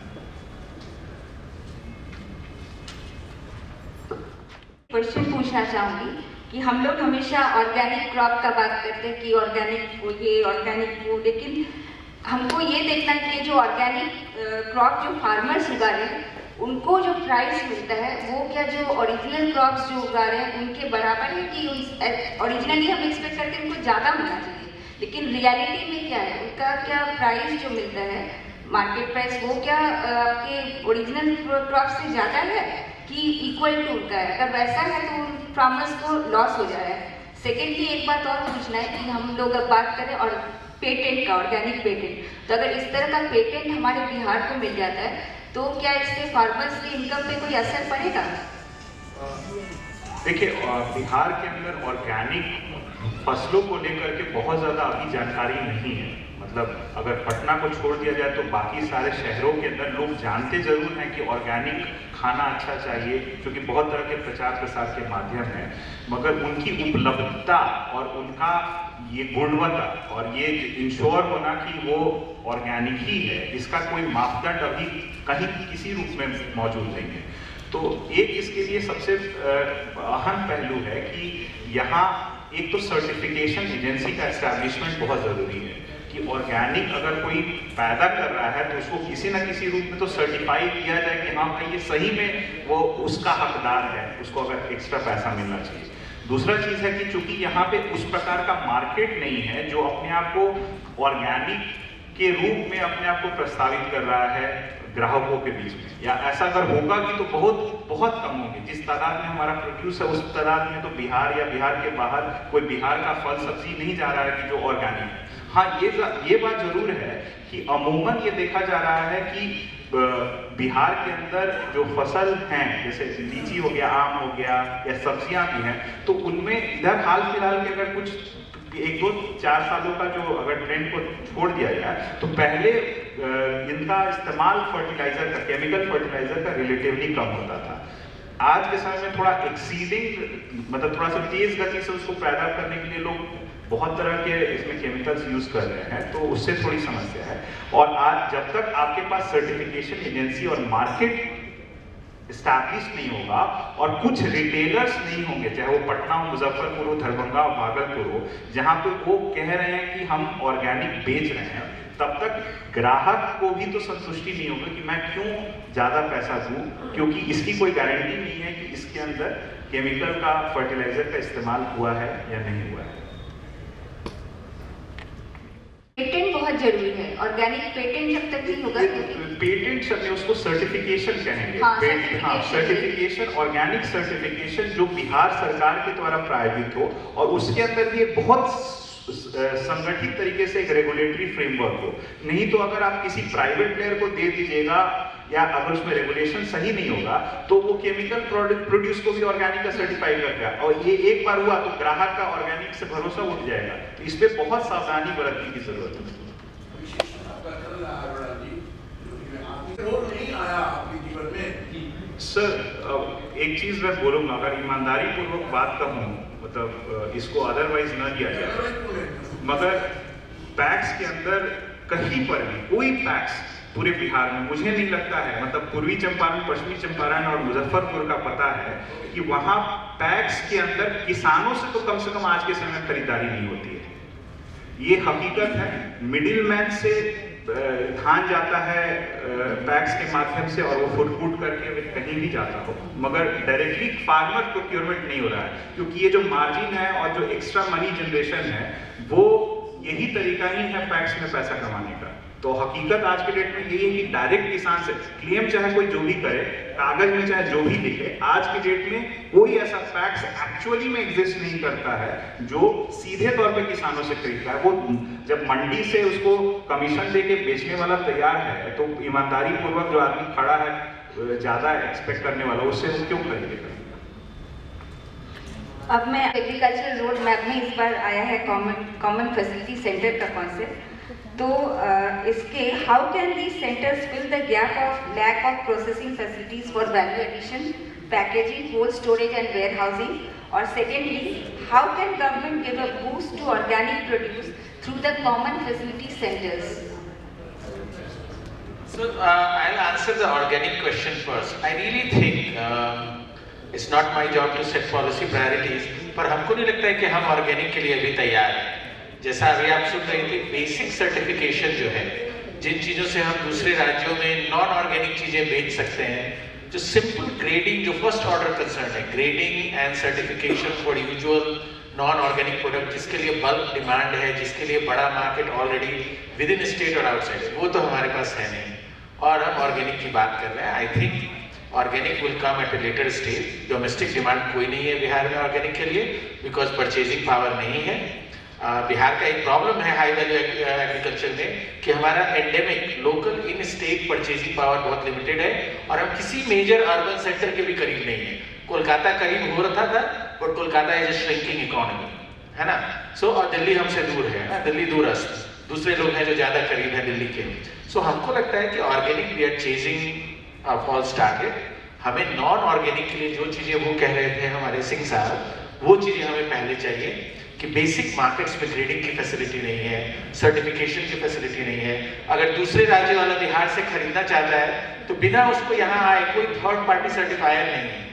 क्वेश्चन पूछना चाहूँगी कि हम लोग हमेशा ऑर्गेनिक क्रॉप का बात करते हैं कि ऑर्गेनिक फूड, लेकिन हमको ये देखना है कि जो ऑर्गेनिक क्रॉप जो फार्मर्स उगा रहे हैं उनको जो प्राइस मिलता है वो क्या जो ओरिजिनल क्रॉप्स जो उगा रहे हैं उनके बराबर है कि ओरिजिनली हम एक्सपेक्ट करते हैं उनको ज़्यादा होना चाहिए, लेकिन रियलिटी में क्या है, उनका क्या प्राइस जो मिलता है मार्केट प्राइस वो क्या आपके ओरिजिनल क्रॉप से ज़्यादा है कि इक्वल टू उनका है? अगर वैसा है तो फार्मर्स को लॉस हो जा रहा है। सेकेंडली एक बात और पूछना है कि हम लोग अब बात करें और पेटेंट का, ऑर्गेनिक पेटेंट, तो अगर इस तरह का पेटेंट हमारे बिहार को मिल जाता है तो क्या इससे फार्मर्स की इनकम पे कोई असर पड़ेगा? देखिए, बिहार के अंदर ऑर्गेनिक फसलों को लेकर के बहुत ज़्यादा अभी जानकारी नहीं है। मतलब अगर पटना को छोड़ दिया जाए तो बाकी सारे शहरों के अंदर लोग जानते जरूर हैं कि ऑर्गेनिक खाना अच्छा चाहिए, क्योंकि बहुत तरह के प्रचार प्रसार के माध्यम है, मगर उनकी उपलब्धता और उनका ये गुणवत्ता और ये इंश्योर होना कि वो ऑर्गेनिक ही है, इसका कोई मापदंड अभी कहीं किसी रूप में मौजूद नहीं है। तो एक इसके लिए सबसे अहम पहलू है कि यहाँ एक तो सर्टिफिकेशन एजेंसी का एस्टैब्लिशमेंट बहुत ज़रूरी है कि ऑर्गेनिक अगर कोई पैदा कर रहा है तो उसको किसी न किसी रूप में तो सर्टिफाई किया जाए कि हाँ भाई ये सही में वो उसका हकदार है, उसको अगर एक्स्ट्रा पैसा मिलना चाहिए। दूसरा चीज़ है कि चूंकि यहाँ पे उस प्रकार का मार्केट नहीं है जो अपने आप को ऑर्गेनिक के रूप में अपने आप को प्रस्तावित कर रहा है ग्राहकों के बीच में, या ऐसा अगर होगा भी तो बहुत कम होंगे। जिस तादाद में हमारा प्रोड्यूस है उस तादाद में तो बिहार या बिहार के बाहर कोई बिहार का फल सब्जी नहीं जा रहा है कि जो ऑर्गेनिक है। हाँ, ये बात जरूर है कि अमूमन ये देखा जा रहा है कि बिहार के अंदर जो फसल हैं, जैसे लीची हो गया, आम हो गया या सब्जियां भी हैं, तो उनमें इधर हाल फिलहाल के अगर कुछ 1-2-4 सालों का जो अगर ट्रेंड को छोड़ दिया जाए तो पहले इनका इस्तेमाल फर्टिलाइजर का, केमिकल फर्टिलाइजर का रिलेटिवली कम होता था। आज के समय में थोड़ा एक्सीडिंग, मतलब थोड़ा सा तेज गति से उसको पैदा करने के लिए लोग बहुत तरह के इसमें केमिकल्स यूज कर रहे हैं, तो उससे थोड़ी समस्या है। और आज जब तक आपके पास सर्टिफिकेशन एजेंसी और मार्केट एस्टैब्लिश नहीं होगा और कुछ रिटेलर्स नहीं होंगे, चाहे वो पटना हो, मुजफ्फरपुर हो, दरभंगा हो, भागलपुर हो, जहां पे वो कह रहे हैं कि हम ऑर्गेनिक बेच रहे हैं, तब तक ग्राहक को भी तो संतुष्टि नहीं होगी कि मैं क्यों ज्यादा पैसा दूं, क्योंकि इसकी कोई गारंटी नहीं है कि इसके अंदर केमिकल का, फर्टिलाइजर का इस्तेमाल हुआ है या नहीं हुआ है। पेटेंट बहुत जरूरी है, ऑर्गेनिक पेटेंट जब तक नहीं होगा, पेटेंट शब्द उसको सर्टिफिकेशन कहेंगे। हाँ, सर्टिफिकेशन, ऑर्गेनिक सर्टिफिकेशन जो बिहार सरकार के द्वारा प्रायोजित हो और उसके अंदर भी एक बहुत संगठित तरीके से एक रेगुलेटरी फ्रेमवर्क हो। नहीं तो अगर आप किसी प्राइवेट प्लेयर को दे दीजिएगा या अगर उसमें रेगुलेशन सही नहीं होगा तो वो केमिकल प्रोड्यूस को भी ऑर्गेनिक का सर्टिफाई करता है, और ये एक बार हुआ तो ग्राहक का ऑर्गेनिक से भरोसा उठ जाएगा। तो इस पे बहुत सावधानी बरतने की जरूरत है। सर, एक चीज मैं बोलूंगा, अगर ईमानदारी पूर्वक बात कहूँ, मतलब इसको अदरवाइज न दिया जाए, मगर पैक्स के अंदर कहीं पर भी कोई पैक्स पूरे बिहार में मुझे नहीं लगता है, मतलब पूर्वी चंपारण, पश्चिमी चंपारण और मुजफ्फरपुर का पता है कि वहां पैक्स के अंदर किसानों से तो कम आज के समय खरीदारी नहीं होती है। ये हकीकत है। मिडिल मैन से धान जाता है पैक्स के माध्यम से और वो फुट करके कहीं भी जाता हो, मगर डायरेक्टली फार्मर प्रोक्योरमेंट नहीं हो रहा है, क्योंकि ये जो मार्जिन है और जो एक्स्ट्रा मनी जनरेशन है वो यही तरीका ही है फैक्ट्स में पैसा कमाने का। तो हकीकत आज के डेट में यही है कि डायरेक्ट किसान से क्लेम चाहे कोई जो भी करे, कागज में चाहे जो भी लिखे, आज की डेट में कोई ऐसा फैक्ट्स एक्चुअली में एग्जिस्ट नहीं करता है जो सीधे तौर पे किसानों से खरीदता है। वो जब मंडी से उसको कमीशन देके बेचने वाला तैयार है तो ईमानदारी पूर्वक जो आदमी खड़ा है ज्यादा एक्सपेक्ट करने वाला, उससे वो क्यों खरीदेगा? अब मैं एग्रीकल्चर रोड मैप में इस बार आया है कॉमन फैसिलिटी सेंटर का कॉन्सेप्ट। तो इसके how can these centres fill the gap of lack of processing facilities for value addition, packaging, cold storage and warehousing, और secondly how can government give a boost to organic produce through the common facility centres? So I'll answer the organic question first. I really think it's not my job to set policy priorities, पर हमको नहीं लगता है कि हम organic के लिए अभी तैयार हैं। जैसा अभी आप सुन रहे थे, बेसिक सर्टिफिकेशन जो है, जिन चीज़ों से हम दूसरे राज्यों में नॉन ऑर्गेनिक चीज़ें बेच सकते हैं, जो सिंपल ग्रेडिंग, जो फर्स्ट ऑर्डर कंसर्न है, grading and certification for usual non organic product, जिसके लिए बल्क डिमांड है, जिसके लिए बड़ा market already within state और आउटसाइड, वो तो हमारे पास है नहीं, और हम ऑर्गेनिक की बात कर रहे हैं। I think organic will come at a later stage. Domestic demand कोई नहीं है बिहार में ऑर्गेनिक के लिए, बिकॉज परचेजिंग पावर नहीं है। बिहार का एक प्रॉब्लम है हाई वैल्यू एग्रीकल्चर में कि हमारा endemic local in state purchasing power बहुत लिमिटेड है, और हम किसी मेजर अर्बन सेंटर के भी करीब नहीं है। कोलकाता करीब हो रहा था, but Kolkata is a shrinking economy, है ना। सो और दिल्ली हमसे दूर है, दिल्ली दूरस्थ, दूसरे लोग हैं जो ज्यादा करीब है दिल्ली के। सो हमको लगता है कि organic we are chasing a false target. हमें नॉन ऑर्गेनिक के लिए जो चीजें वो कह रहे थे हमारे सिंह साहब, वो चीजें हमें पहले चाहिए कि बेसिक मार्केट्स में ग्रेडिंग की फैसिलिटी नहीं है, सर्टिफिकेशन की फैसिलिटी नहीं है। अगर दूसरे राज्य वाला बिहार से खरीदना चाहता है तो बिना उसको यहाँ आए, कोई थर्ड पार्टी सर्टिफायर नहीं है।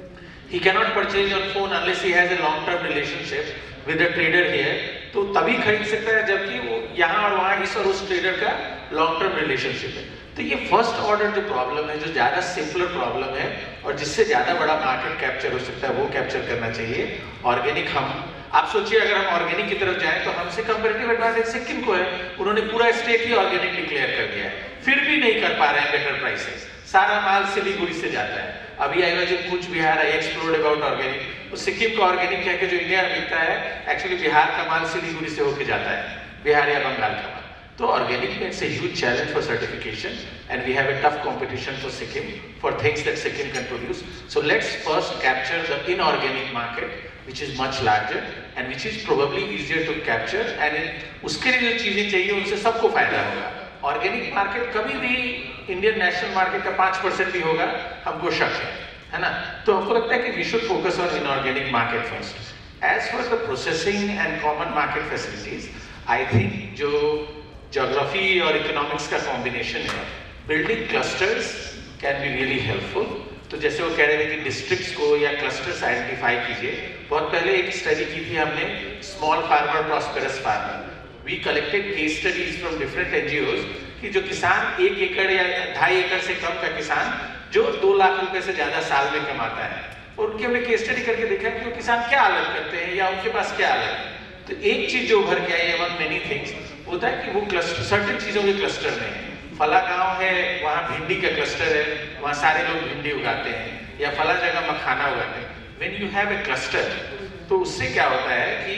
He cannot purchase on phone unless he has a long-term relationship with a trader here, तो तभी खरीद सकता है जबकि वो यहाँ और वहाँ इस और उस ट्रेडर का लॉन्ग टर्म रिलेशनशिप है। तो ये फर्स्ट ऑर्डर जो प्रॉब्लम है, जो ज्यादा सिंपलर प्रॉब्लम है और जिससे ज्यादा बड़ा मार्केट कैप्चर हो सकता है, वो कैप्चर करना चाहिए। ऑर्गेनिक आप सोचिए अगर हम ऑर्गेनिक की तरफ जाएं तो हमसे कंपैरेटिव एडवांटेज सिक्किम को है। उन्होंने पूरा स्टेट ही ऑर्गेनिक डिक्लेयर कर दिया है, फिर भी नहीं कर पा रहे हैं बेटर प्राइसेस। सारा माल सिलीगुड़ी से जाता है। अभी I was in Cooch Behar, I explored about organic. तो सिक्किम का ऑर्गेनिक कह के जो इंडिया में बिकता है, एक्चुअली बिहार का माल सिलीगुड़ी से होके जाता है, बिहार या बंगाल का माल। तो ऑर्गेनिक में it's a huge challenge for certification and we have a tough competition for Sikkim for things that Sikkim can produce. So let's first capture the inorganic market which is much larger and which is probably easier to capture, and उसके लिए जो चीजें चाहिए उनसे सबको फायदा होगा। Organic market कभी भी इंडियन नेशनल मार्केट का 5% भी होगा, हमको शक है ना। तो हमको लगता है कि we should focus on inorganic market first. As for the processing and common market facilities, I think जो ज्योग्राफी और इकोनॉमिक्स का कॉम्बिनेशन है, building clusters can be really helpful. तो जैसे वो कह रहे थे कि डिस्ट्रिक्ट्स को या क्लस्टर्स आइडेंटिफाई कीजिए। बहुत पहले एक स्टडी की थी हमने, small farmer prosperous farmer. We collected case studies from different NGOs कि जो किसान 1 एकड़ या 2.5 एकड़ से कम का किसान जो 2 लाख रुपए से ज्यादा साल में कमाता है, और उनकी हमने केस स्टडी करके देखा कि वो किसान क्या अलग करते हैं या उनके पास क्या अलग है। तो एक चीज जो उभर के आई अमंग मेनी थिंग्स होता है कि वो क्लस्टर सर्टेन चीजों के क्लस्टर में है। फला गांव है, वहाँ भिंडी का क्लस्टर है, वहाँ सारे लोग भिंडी उगाते हैं, या फला जगह मखाना उगाते हैं। When you have a cluster, तो उससे क्या होता है कि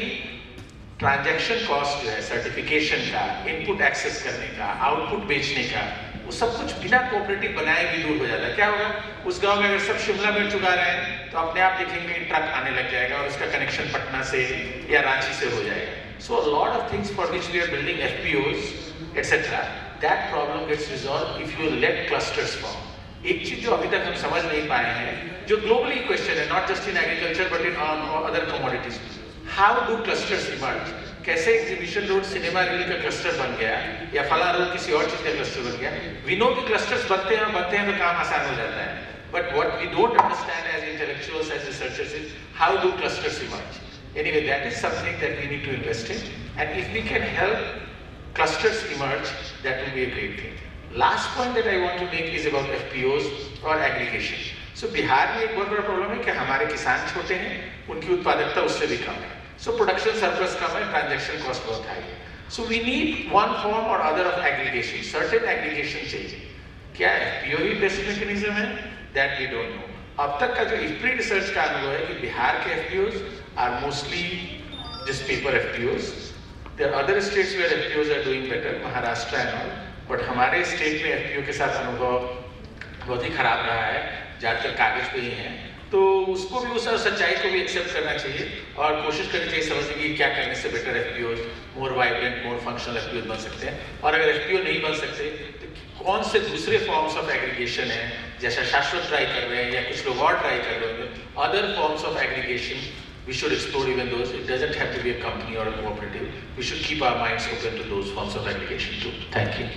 ट्रांजैक्शन कॉस्ट जो है सर्टिफिकेशन का, इनपुट एक्सेस करने का, आउटपुट बेचने का, वो सब कुछ बिना कोऑपरेटिव बनाए भी दूर हो जाता है। क्या होगा, उस गांव में अगर सब शिमला मिर्च उगा रहे हैं तो अपने आप देखेंगे ट्रक आने लग जाएगा और उसका कनेक्शन पटना से या रांची से हो जाएगा। So a lot of things for which we are building FPOs, etc. That problem gets resolved if you let clusters form. एक चीज जो अभी तक हम समझ नहीं पाए हैं, जो ग्लोबली क्वेश्चन है, not just in agriculture but in other commodities, how do clusters emerge? कैसे एग्जीबिशन रोड सिनेमा रील का क्लस्टर बन गया या फला रोड किसी और चीज का क्लस्टर बन गया। वी नो कि क्लस्टर्स बनते हैं तो काम आसान हो जाता है, but what we don't understand as intellectuals, as researchers is how do clusters emerge. Anyway, that is something that we need to invest in, and if we can help clusters emerge, that will be a great thing. Last point that I want to make is about FPOs or aggregation. So Bihar में एक बहुत बड़ा problem है कि हमारे किसान छोटे हैं, उनकी उत्पादकता उससे भी कम है, so production surplus कम है, transaction cost बहुत हाई है। So we need one form or other of aggregation. Certain aggregation चाहिए. क्या FPO ही best mechanism है? That we don't know. अब तक का जो IFPRI research का अनुभव है कि बिहार के FPOs are mostly just paper FPOs. There are other states where FPOs are doing better, Maharashtra and all. But हमारे स्टेट में FPO के साथ अनुभव बहुत ही खराब रहा है, ज़्यादातर कागज पे ही हैं. तो उसको भी, उस सच्चाई को भी एक्सेप्ट करना चाहिए और कोशिश करनी चाहिए समझने की क्या करने से better FPOs, more vibrant, more functional FPOs बन सकते हैं. और अगर FPO नहीं बन सकते तो कौन से दूसरे फॉर्म्स ऑफ एग्रीगेशन है, जैसा शाश्वत ट्राई कर रहे हैं या कुछ लोग और ट्राई कर रहे हैं. Other forms of aggregation we should explore even those. It doesn't have to be a company or a cooperative. We should keep our minds open to those forms of aggregation too. Thank you.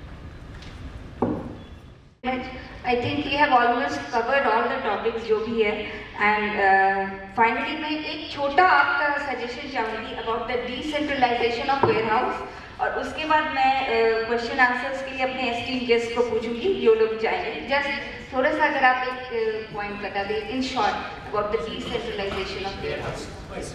I think we have almost covered all the topics जो भी है, and finally मैं एक छोटा आपका suggestion चाहूँगी about the decentralization of warehouse, और उसके बाद मैं question answers के लिए अपने esteemed guests को पूछूंगी, जो लोग जाएंगे. Just थोड़ा सा अगर आप एक point बता दें in short about the decentralization of warehouse.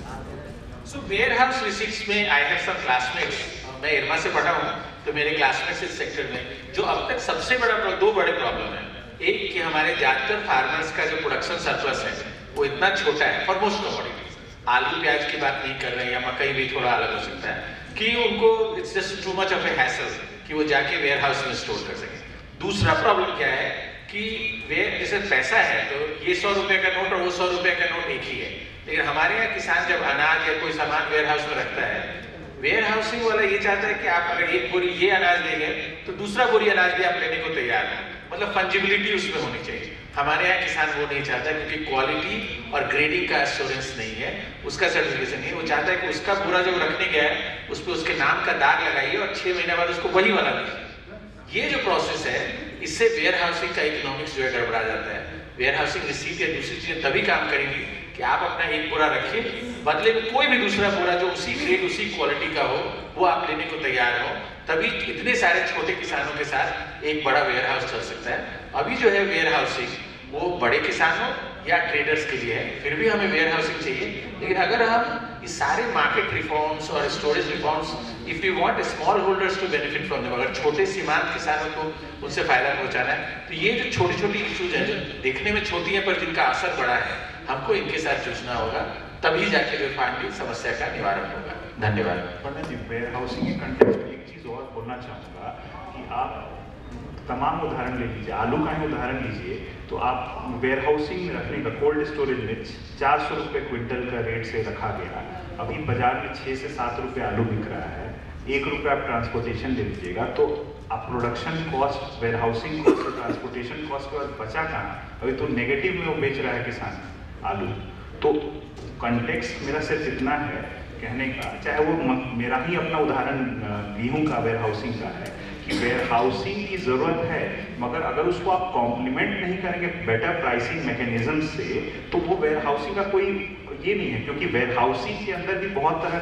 So warehouse receipts में I have some classmates. मैं इरमा से पढ़ा हूँ, तो मेरे क्लासमेट्स इस सेक्टर में जो अब तक सबसे बड़ा दो बड़े प्रॉब्लम है. एक कि हमारे ज्यादातर फार्मर्स का जो प्रोडक्शन सरप्लस है वो इतना छोटा है फॉर मोस्ट कमोडिटीज. आलू प्याज की बात नहीं कर रहे हैं, या मकई भी थोड़ा अलग हो सकता है, कि उनको it's just too much of a hassle कि वो जाके वेयर हाउस में स्टोर कर सके. दूसरा प्रॉब्लम क्या है कि जैसे पैसा है तो ये 100 रुपए का नोट और वो 100 रुपए का नोट एक ही है. लेकिन हमारे यहाँ किसान जब अनाज या कोई सामान वेयर हाउस में रखता है, वेयर हाउसिंग वाला ये चाहता है कि आप अगर एक बोरी ये अनाज देंगे तो दूसरा बोरी अनाज भी आप लेने को तैयार हैं. मतलब फंजिबिलिटी उसमें होनी चाहिए. हमारे यहाँ किसान वो नहीं चाहता, क्योंकि क्वालिटी और ग्रेडिंग का एश्योरेंस नहीं है, उसका सर्टिफिकेशन नहीं है. वो चाहता है कि उसका बोरा जो रखने गया है उस पर उसके नाम का दाग लगाइए और 6 महीने बाद उसको वही वाला दीजिए. ये जो प्रोसेस है, इससे वेयर हाउसिंग का इकोनॉमिक्स जो है गड़बड़ा जाता है. वेयर हाउसिंग रिसीट या दूसरी चीजें तभी काम करेंगी कि आप अपना एक बोरा रखिए, बदले में कोई भी दूसरा बोरा जो उसी ग्रेड उसी क्वालिटी का हो वो आप लेने को तैयार हो. तभी इतने सारे छोटे किसानों के साथ एक बड़ा वेयर हाउस चल सकता है. अभी जो है वेयर हाउसिंग वो बड़े किसानों या ट्रेडर्स के लिए है, फिर भी हमें वेयर हाउसिंग चाहिए. लेकिन अगर हम इस सारे मार्केट रिफॉर्म्स और storage reforms, if you want small holders to benefit from them, अगर छोटे सीमांत किसानों को उनसे फायदा पहुंचाना है, तो ये जो छोटी छोटी इश्यूज हैं जो देखने में छोटी है पर जिनका असर बड़ा है, हमको इनके साथ जूझना होगा. तभी जाके जो फाइनली समस्या का निवारण होगा. धन्यवाद. पंडित जी, वेयर हाउसिंग के कंटेक्स्ट में एक चीज़ और बोलना चाहूँगा कि आप तमाम उदाहरण ले लीजिए, आलू का ही उदाहरण लीजिए, तो आप वेयर हाउसिंग में रखने का कोल्ड स्टोरेज में 400 रुपये क्विंटल का रेट से रखा गया. अभी बाजार में 6 से 7 रुपये आलू बिक रहा है. 1 रुपये आप ट्रांसपोर्टेशन ले लीजिएगा, तो आप production cost, warehousing cost और ट्रांसपोर्टेशन कॉस्ट के बाद बचा कहाँ? अभी तो नेगेटिव में वो बेच रहा है किसान आलू. तो कंटेक्स्ट मेरा सिर्फ इतना है कहने का, चाहे वो मेरा ही अपना उदाहरण गेहूं का वेयर हाउसिंग का है, कि वेयर हाउसिंग की ज़रूरत है, मगर अगर उसको आप कॉम्प्लीमेंट नहीं करेंगे बेटर प्राइसिंग मैकेनिज्म से, तो वो वेयर हाउसिंग का कोई ये नहीं है. क्योंकि वेयर हाउसिंग के अंदर भी बहुत तरह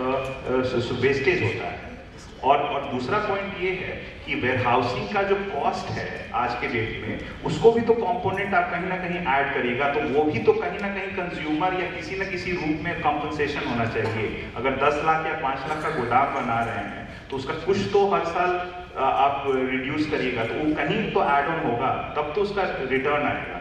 का वेस्टेज होता है. और दूसरा पॉइंट ये है कि वेयर हाउसिंग का जो कॉस्ट है आज के डेट में, उसको भी तो कंपोनेंट आप कहीं ना कहीं ऐड करिएगा, तो वो भी तो कहीं ना कहीं कंज्यूमर या किसी न किसी रूप में कंपनसेशन होना चाहिए. अगर 10 लाख या 5 लाख का गोदाम बना रहे हैं तो उसका कुछ तो हर साल आप रिड्यूस करिएगा, तो वो कहीं तो ऐड ऑन होगा, तब तो उसका रिटर्न आएगा.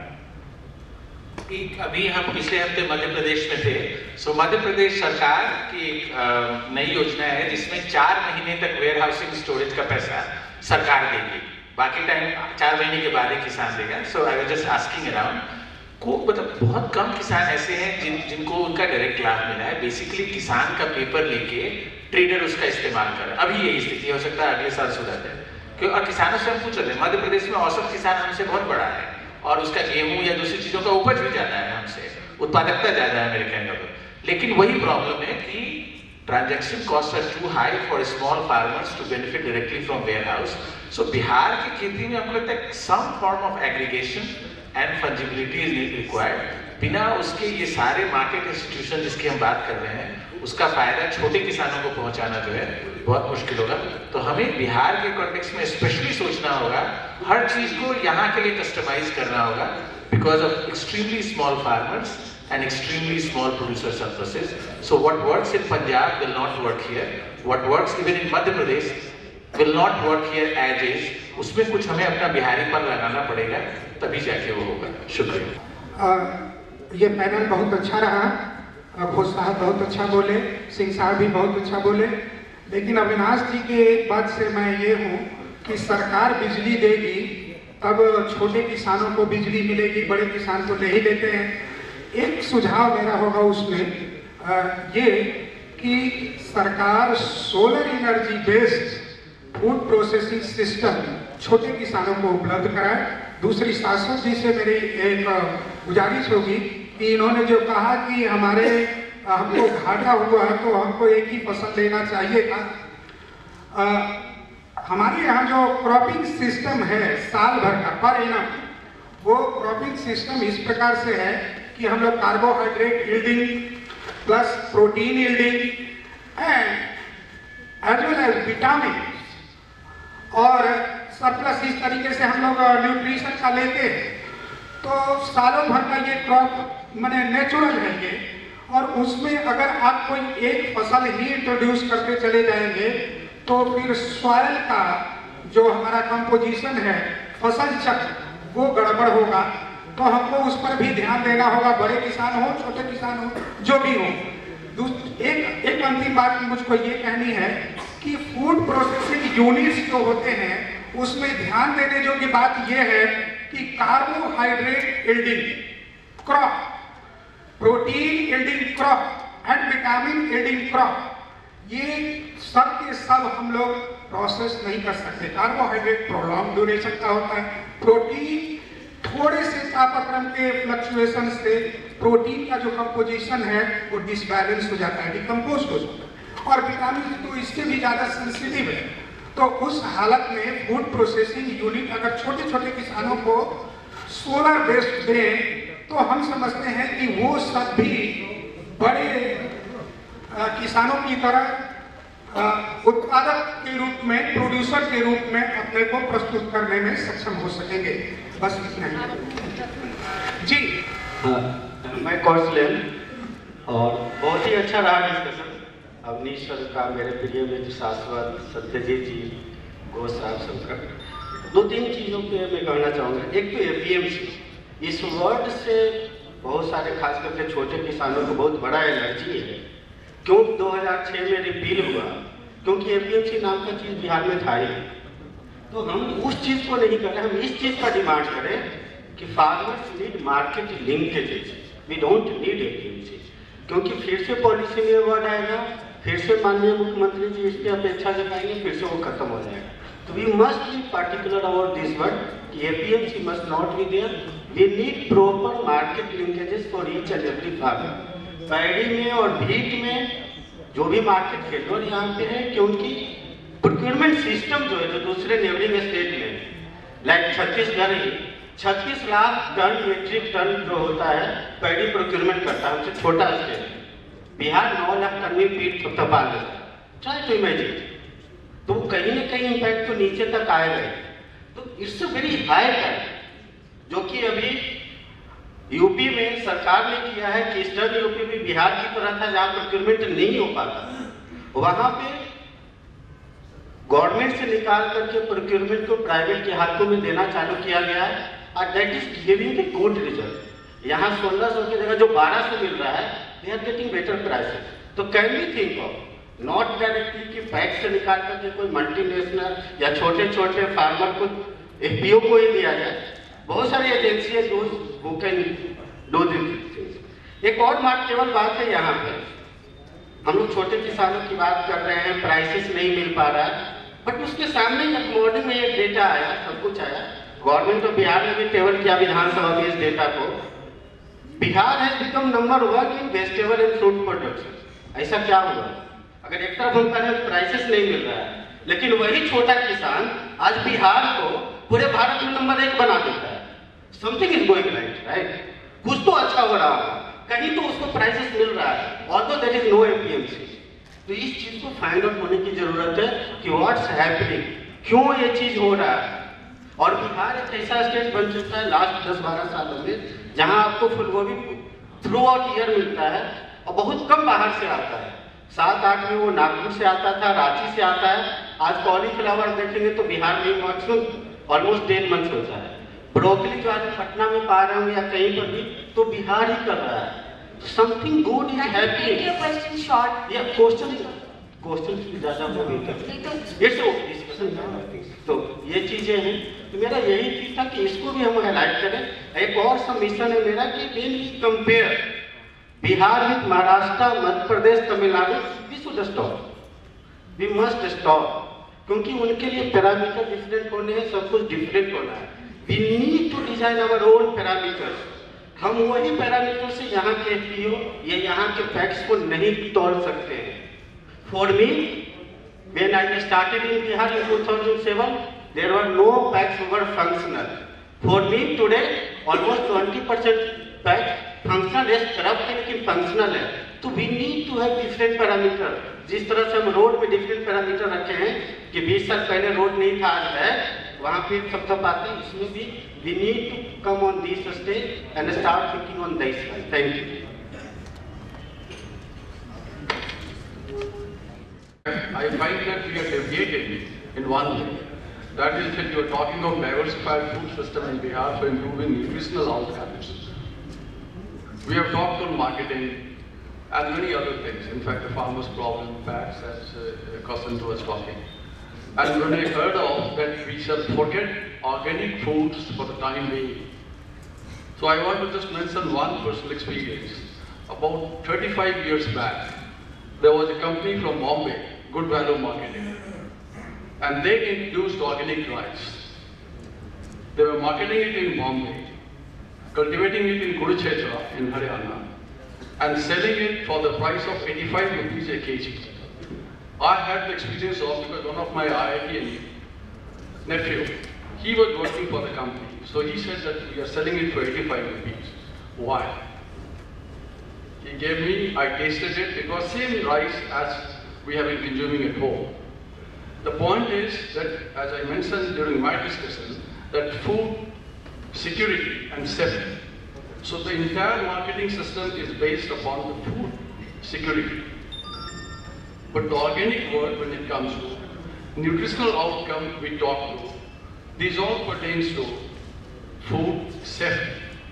अभी हम पिछले हफ्ते मध्य प्रदेश में थे. सो मध्य प्रदेश सरकार की एक नई योजना है जिसमें 4 महीने तक वेयर हाउसिंग स्टोरेज का पैसा सरकार देगी, बाकी टाइम 4 महीने के बाद ही किसान देगा. So I was just asking around को, मतलब बहुत कम किसान ऐसे हैं जिनको उनका डायरेक्ट लाभ मिला है. बेसिकली किसान का पेपर लेके ट्रेडर उसका इस्तेमाल कर रहा है. अभी यही स्थिति हो सकता है अगले साल सुधर जाए. क्यों? और किसानों से हम पूछ रहे हैं, मध्य प्रदेश में औसत किसान हमसे बहुत बड़ा है और उसका गेहूं या दूसरी चीजों का उपज भी ज्यादा है हमसे, उत्पादकता ज्यादा है मेरे कहने पर. लेकिन वही प्रॉब्लम है कि transaction cost are too high for small farmers to benefit directly from warehouse. So Bihar की खेती में हमको लगता है some form of aggregation and fungibility is required. बिना उसके ये सारे मार्केट इंस्टीट्यूशन जिसकी हम बात कर रहे हैं, उसका फायदा छोटे किसानों को पहुंचाना जो है बहुत मुश्किल होगा. तो हमें बिहार के कॉन्टेक्स्ट में स्पेशली सोचना होगा, हर चीज को यहाँ के लिए कस्टमाइज करना होगा, because of extremely small farmers and extremely small producer surpluses. So what works in Punjab will not work here. What works even in Madhya Pradesh will not work here as is, उसमें कुछ हमें अपना बिहारी पर लगाना पड़ेगा, तभी जाके वो होगा। शुक्रिया। ये पैनल बहुत अच्छा रहा, घोष साहब बहुत अच्छा बोले, सिंह साहब भी बहुत अच्छा बोले, लेकिन अविनाश जी के एक बात से मैं ये हूँ कि सरकार बिजली देगी तब छोटे किसानों को बिजली मिलेगी, बड़े किसान को नहीं देते हैं। एक सुझाव मेरा होगा उसमें ये कि सरकार solar energy based food processing system छोटे किसानों को उपलब्ध कराए। दूसरी शासक जी से मेरी एक गुजारिश होगी कि इन्होंने जो कहा कि हमको घाटा हुआ है तो हमको एक ही फसल लेना चाहिए था। हमारे यहाँ जो क्रॉपिंग सिस्टम है साल भर का पर एनम, वो क्रॉपिंग सिस्टम इस प्रकार से है कि हम लोग carbohydrate yielding plus protein yielding and as well as vitamin और सरप्लस इस तरीके से हम लोग न्यूट्रिशन का लेते हैं। तो सालों भर का ये क्रॉप माने नेचुरल है ये, और उसमें अगर आप कोई एक फसल ही इंट्रोड्यूस करते चले जाएंगे तो फिर सॉइल का जो हमारा कंपोजिशन है, फसल चक्र, वो गड़बड़ होगा। तो हमको उस पर भी ध्यान देना होगा, बड़े किसान हो छोटे किसान हो जो भी हो। एक अंतिम बात मुझको ये कहनी है कि फूड प्रोसेसिंग यूनिट्स जो होते हैं उसमें ध्यान देने योग्य बात यह है कि carbohydrate yielding crop, protein yielding crop and vitamin yielding crop, ये सब के सब हम लोग प्रोसेस नहीं कर सकते। कार्बोहाइड्रेट प्रोलॉन्ग ड्यूरेशन का होता है, प्रोटीन थोड़े से तापक्रम के फ्लक्चुएशन से प्रोटीन का जो कंपोजिशन है वो डिसबैलेंस हो जाता है, डिकम्पोज हो जाता है, और विटामिन तो इससे भी ज़्यादा सेंसिटिव है। तो उस हालत में फूड प्रोसेसिंग यूनिट अगर छोटे छोटे किसानों को सोलर बेस्ड दें तो हम समझते हैं कि वो सब भी बड़े किसानों की तरह उत्पादक के रूप में, प्रोड्यूसर के रूप में अपने को प्रस्तुत करने में सक्षम हो सकेंगे। बस इतना ही जी। मैं कौशलेन, और बहुत ही अच्छा रहा डिस्कशन। अवनीश सर का, मेरे प्रिय मित्र शाश्वत, सत्यजीत जी, घोष साहब सबका। दो तीन चीज़ों पे मैं कहना चाहूँगा। एक तो APMC, इस वर्ड से बहुत सारे खास करके छोटे किसानों को बहुत बड़ा एलर्जी है। क्यों 2006 में रिपील हुआ? क्योंकि APMC नाम का चीज़ बिहार में था ही। तो हम उस चीज़ को नहीं कर रहे, हम इस चीज़ का डिमांड करें कि farmers need market linkages, we don't need APMC। क्योंकि फिर से पॉलिसी में वर्ड आएगा, फिर से माननीय मुख्यमंत्री जी इसकी अपेक्षा जताएंगे, फिर से वो खत्म हो जाएगा। तो we must be particular about this word कि APMC must not be there. We need proper market linkages for each and every farmer. Paddy में और व्हीट में जो भी मार्केट फेल्योर यहाँ पे है, क्योंकि प्रोक्योरमेंट सिस्टम जो है, जो दूसरे नेबरिंग स्टेट में लाइक छत्तीसगढ़ ही 36 लाख टन मीट्रिक टन जो होता है पैडी प्रोक्योरमेंट करता है, उससे छोटा स्टेट। बिहार 9 लाख टन में पीट तपा लेता है। Try to imagine. तो कहीं ना कहीं इम्पैक्ट तो नीचे तक आएगा। तो इट्स वेरी हाई टाइम जो कि अभी यूपी में सरकार ने किया है कि ईस्टर्न यूपी भी बिहार की तरह था जहाँ प्रोक्योरमेंट नहीं हो पाता। वहाँ पे गवर्नमेंट से निकाल करके प्रोक्योरमेंट को प्राइवेट के हाथों में देना चालू किया गया है, और that is giving the good result. यहाँ 1600 की जगह जो 1200 मिल रहा है, they are getting better prices. तो can we think of not directly कि पैक्स से निकाल करके कोई मल्टीनेशनल या छोटे छोटे फार्मर को FPO को ही दिया जाए। बहुत सारी एजेंसियां हु कैन डू दिस। एक और केवल बात है, यहाँ पे हम लोग छोटे किसानों की बात कर रहे हैं, प्राइसेस नहीं मिल पा रहा है, बट उसके सामने एक मॉर्निंग में एक डेटा आया, सब कुछ आया। गवर्नमेंट ऑफ बिहार ने भी टेबल किया विधानसभा में इस डेटा को। Bihar has become number 1 in vegetable and fruit production. ऐसा क्या हुआ? अगर एक तरफ हम करें प्राइसेस नहीं मिल रहा है, लेकिन वही छोटा किसान आज बिहार को पूरे भारत में नंबर 1 बना देता है। Something is going right, right? कुछ तो अच्छा हो रहा है, कहीं तो उसको प्राइसेस मिल रहा है, although there is no APMC। तो इस चीज को फाइंड आउट होने की जरूरत है कि व्हाट्स हैपनिंग, क्यों ये चीज हो रहा है। और बिहार एक ऐसा स्टेट बन चुका है लास्ट 10-12 सालों में जहां आपको फूलगोभी थ्रू आउट ईयर मिलता है और बहुत कम बाहर से आता है। 7-8 में वो नागपुर से आता था, रांची से आता है। आज कॉलीफ्लावर देखेंगे तो बिहार में मैक्सिमम ऑलमोस्ट 10 मंथ होता है। ब्रोकली जो आज पटना में पा रहे हूँ या कहीं पर भी, तो बिहार ही कर रहा है। Something good is happening. Question ज़्यादा हो गई तो ये चीज़ें हैं। तो मेरा यही चीज़ था कि इसको भी हम हाईलाइट करें। एक और सबमिशन है मेरा कि when we compare Bihar with Maharashtra, Madhya Pradesh, Tamil Nadu, we should stop, we must stop, क्योंकि उनके लिए पैरामीटर डिफरेंट होने हैं, सब कुछ डिफरेंट होना है। We need to design our own parameters. हम वही पैरामीटर से यहाँ के एफपीओ या यहाँ के पैक्स को नहीं तोड़ सकते हैं। For me, when I started in Bihar in 2007, there were no packs were functional. For me today, almost 20% packs functional है, corrupt है लेकिन functional है। तो we need to have different parameter। जिस तरह से हम रोड में different parameter रखे हैं कि 20 साल पहले रोड नहीं था, आज है, वहाँ पे सब आते हैं। इसमें भी we need to come on this stage and start thinking on this side। Thank you। I find that we are deviating in one way. That is that you are talking of diversified food system in Bihar for improving nutritional outcomes. We have talked on marketing and many other things. In fact, the farmer's problem packs, as Cassandra was talking. And when I heard of that, we shall forget organic foods for the time being. So I want to just mention one personal experience. About 35 years back, there was a company from Bombay, Good Value Marketing, and they introduced organic rice. They were marketing it in Bombay, cultivating it in Kurukshetra in Haryana, and selling it for the price of 85 rupees a kg. I had the experience of, because one of my IIT nephew, he was working for the company, so he said that we are selling it for 85 rupees. Why? He gave me, I tasted it, it was same rice as we have been consuming at home. The point is that, as I mentioned during my discussion, that food security and safety. So the entire marketing system is based upon the food security. But the organic world, when it comes to nutritional outcome we talk to, these all pertains to food safety.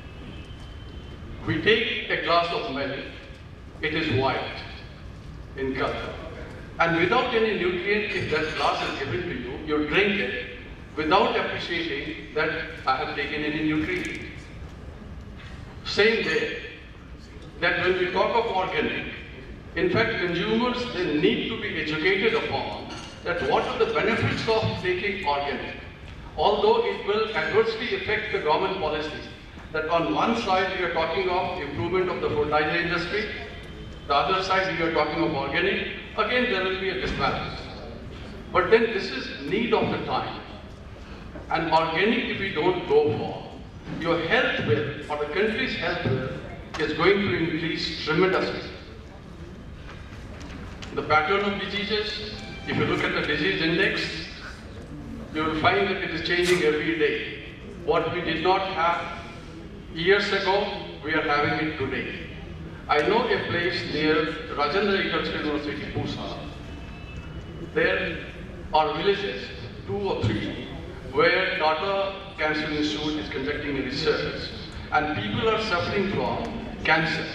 We take a glass of milk, it is white in color. And without any nutrient, if that glass is given to you, you drink it without appreciating that I have taken any nutrient. Same way, that when we talk of organic, in fact, consumers, they need to be educated upon that what are the benefits of taking organic. Although it will adversely affect the government policies, that on one side we are talking of improvement of the fertilizer industry, the other side we are talking of organic, again there will be a disbalance. But then this is need of the time. And organic, if we don't go for, your health will, or the country's health will, is going to increase tremendously. The pattern of diseases, if you look at the disease index, you will find that it is changing every day. What we did not have years ago, we are having it today. I know a place near Rajendra Agricultural University, Pusa. There are villages, 2 or 3, where Tata-Cornell Institute is conducting research, and people are suffering from cancer.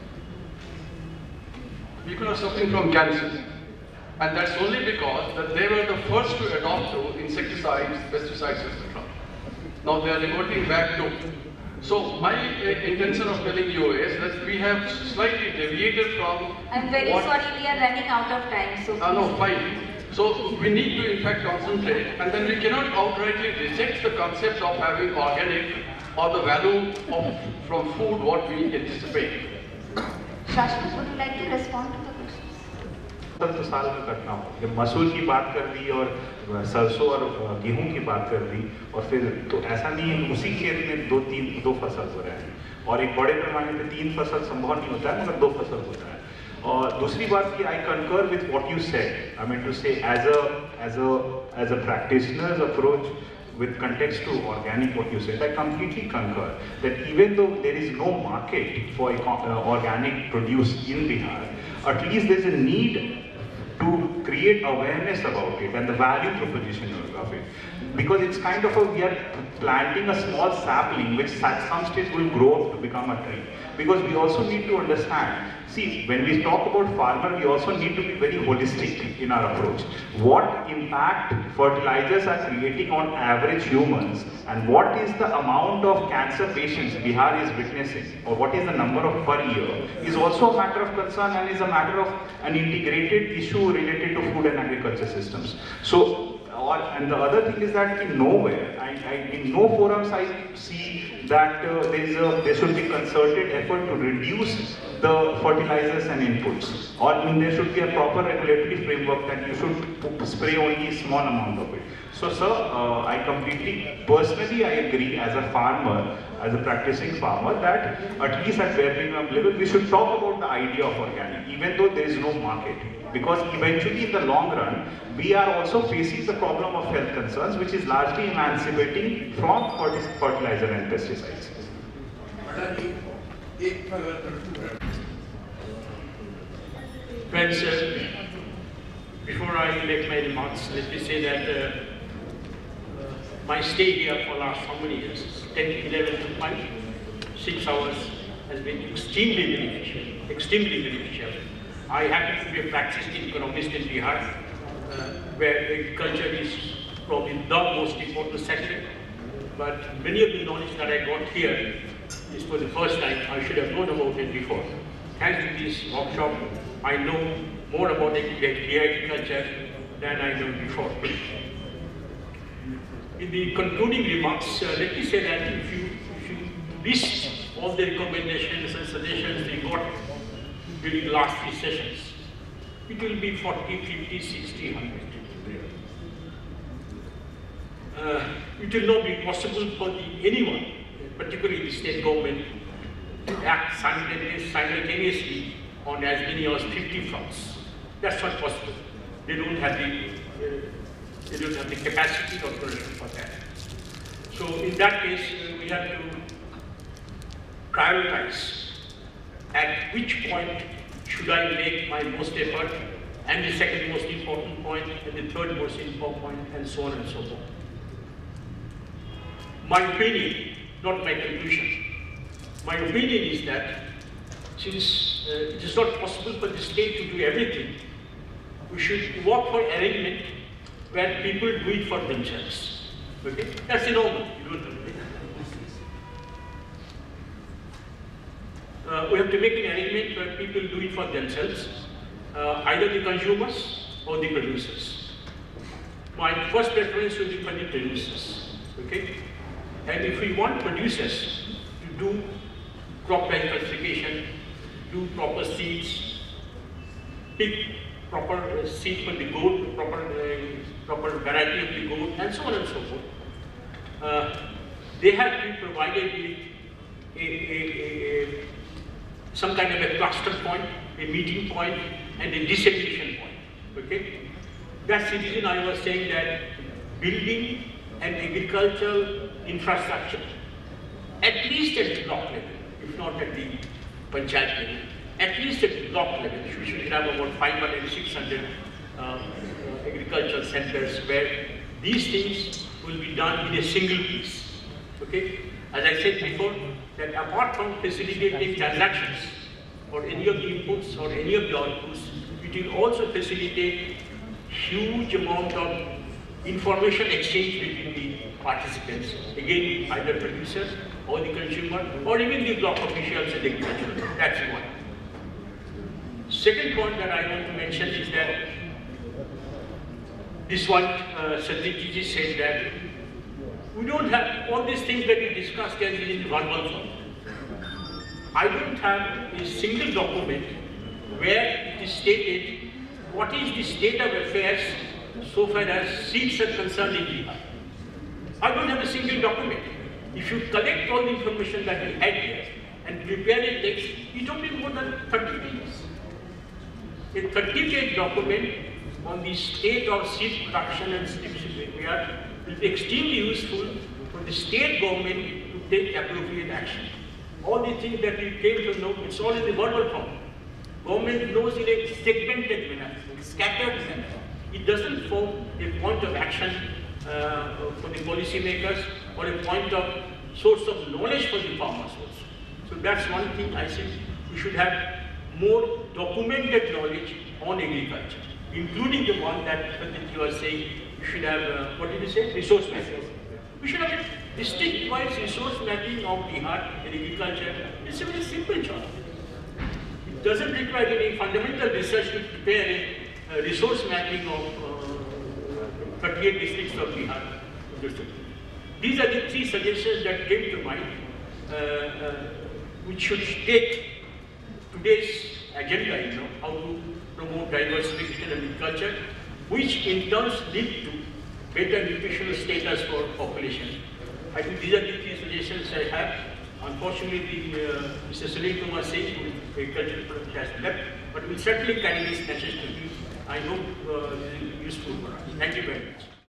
People are suffering from cancer. And that's only because that they were the first to adopt to insecticides, pesticides, etc. Now they are reverting back to. So my intention of telling you is that we have slightly deviated from. I'm very sorry, we are running out of time. So no, fine. So we need to in fact concentrate, and then we cannot outrightly reject the concept of having organic or the value of from food what we anticipate. Shashwat, would you like to respond to the questions? तो साल में करना हो, जब मसूर की बात कर दी और सरसों और गेहूं की बात कर दी, और फिर तो ऐसा नहीं है उसी खेत में दो फसल हो रहे हैं, और एक बड़े पैमाने पे 3 फसल संभव नहीं होता है, मगर 2 फसल होता है। और दूसरी बात कि I concur with what you said. I mean to say as a practitioner's approach with context to organic, what you said, I completely concur that even though there is no market for organic produce in Bihar, at least there's a need to create awareness about it and the value proposition of it. Because it's kind of we are planting a small sapling which at some stage will grow up to become a tree. Because we also need to understand, see, when we talk about farmer, we also need to be very holistic in our approach. What impact fertilizers are creating on average humans, and what is the amount of cancer patients Bihar is witnessing, or what is the number of per year, is also a matter of concern and is a matter of an integrated issue related to food and agriculture systems. So, and the other thing is that in nowhere, in no forums I see that there should be concerted effort to reduce the fertilizers and inputs, or there should be a proper regulatory framework that you should spray only a small amount of it. So sir, I completely, personally I agree as a farmer, as a practicing farmer, that at least at bare minimum level we should talk about the idea of organic, even though there is no market. Because eventually in the long run, we are also facing the problem of health concerns, which is largely emancipating from fertilizer and pesticides. Friends, before I make my remarks, let me say that my stay here for last how many years, 10, 11 to 5, 6 hours, has been extremely beneficial, extremely beneficial. I happen to be a practicing economist in Bihar, where agriculture is probably the most important sector, but many of the knowledge that I got here is for the first time. I should have known about it before. Thanks to this workshop, I know more about agriculture than I knew before. In the concluding remarks, let me say that if you list all the recommendations and suggestions we got during the last 3 sessions, it will be 40, 50, 60, 100. It will not be possible for anyone, particularly the state government, to act simultaneously on as many as 50 fronts. That's not possible. They don't have the capacity or production for that. So in that case, we have to prioritize at which point should I make my most effort, and the second most important point, and the third most important point, and so on and so forth. My opinion, not my conclusion. My opinion is that since it is not possible for the state to do everything, we should work for arrangement where people do it for themselves. Okay? That's normal. We have to make an arrangement where people do it for themselves, either the consumers or the producers. My first preference will be for the producers. Okay? And if we want producers to do crop diversification, do proper seeds, pick proper seed for the goat, proper variety of the goat, and so on and so forth, they have to be provided with some kind of a cluster point, a meeting point, and a dissemination point. Okay? That's the reason I was saying that building an agricultural infrastructure, at least at the block level, if not at the panchayat level, at least at the block level, we should have about 500, 600 agricultural centers where these things will be done in a single piece. Okay? As I said before, that apart from facilitating transactions or any of the inputs or any of the outputs, it will also facilitate huge amount of information exchange between the participants, again either producers or the consumer or even the block officials and agriculture. That's one. Second point that I want to mention is that this one, Satyajit said that we don't have all these things that we discussed as in verbal form. I don't have a single document where it is stated what is the state of affairs so far as seeds are concerned in Bihar. I don't have a single document. If you collect all the information that we had here and prepare a text, it will be more than 30 pages. A 30-page document on the state of seed production and seed distribution will be extremely useful for the state government to take appropriate action. All the things that we came to know, it's all in the verbal form. Government knows in a segmented manner, scattered manner. It doesn't form a point of action for the policy makers or a point of source of knowledge for the farmers also. So that's one thing I think we should have more documented knowledge on agriculture, including the one that you are saying you should have, what did you say, resource mapping. We should have a district-wise resource mapping of Bihar in agriculture. It's a very simple job. It doesn't require any fundamental research to prepare a resource mapping of 38 districts of Bihar. These are the 3 suggestions that came to mind, which should take today's agenda, how to promote diversification of agriculture, which in turn lead to better nutritional status for population. I think these are the 3 suggestions I have. Unfortunately, Mr. Sunil Kumar Singh, who agriculture has left, but we'll certainly carry this message to you. I hope this is useful for us. Thank you very much.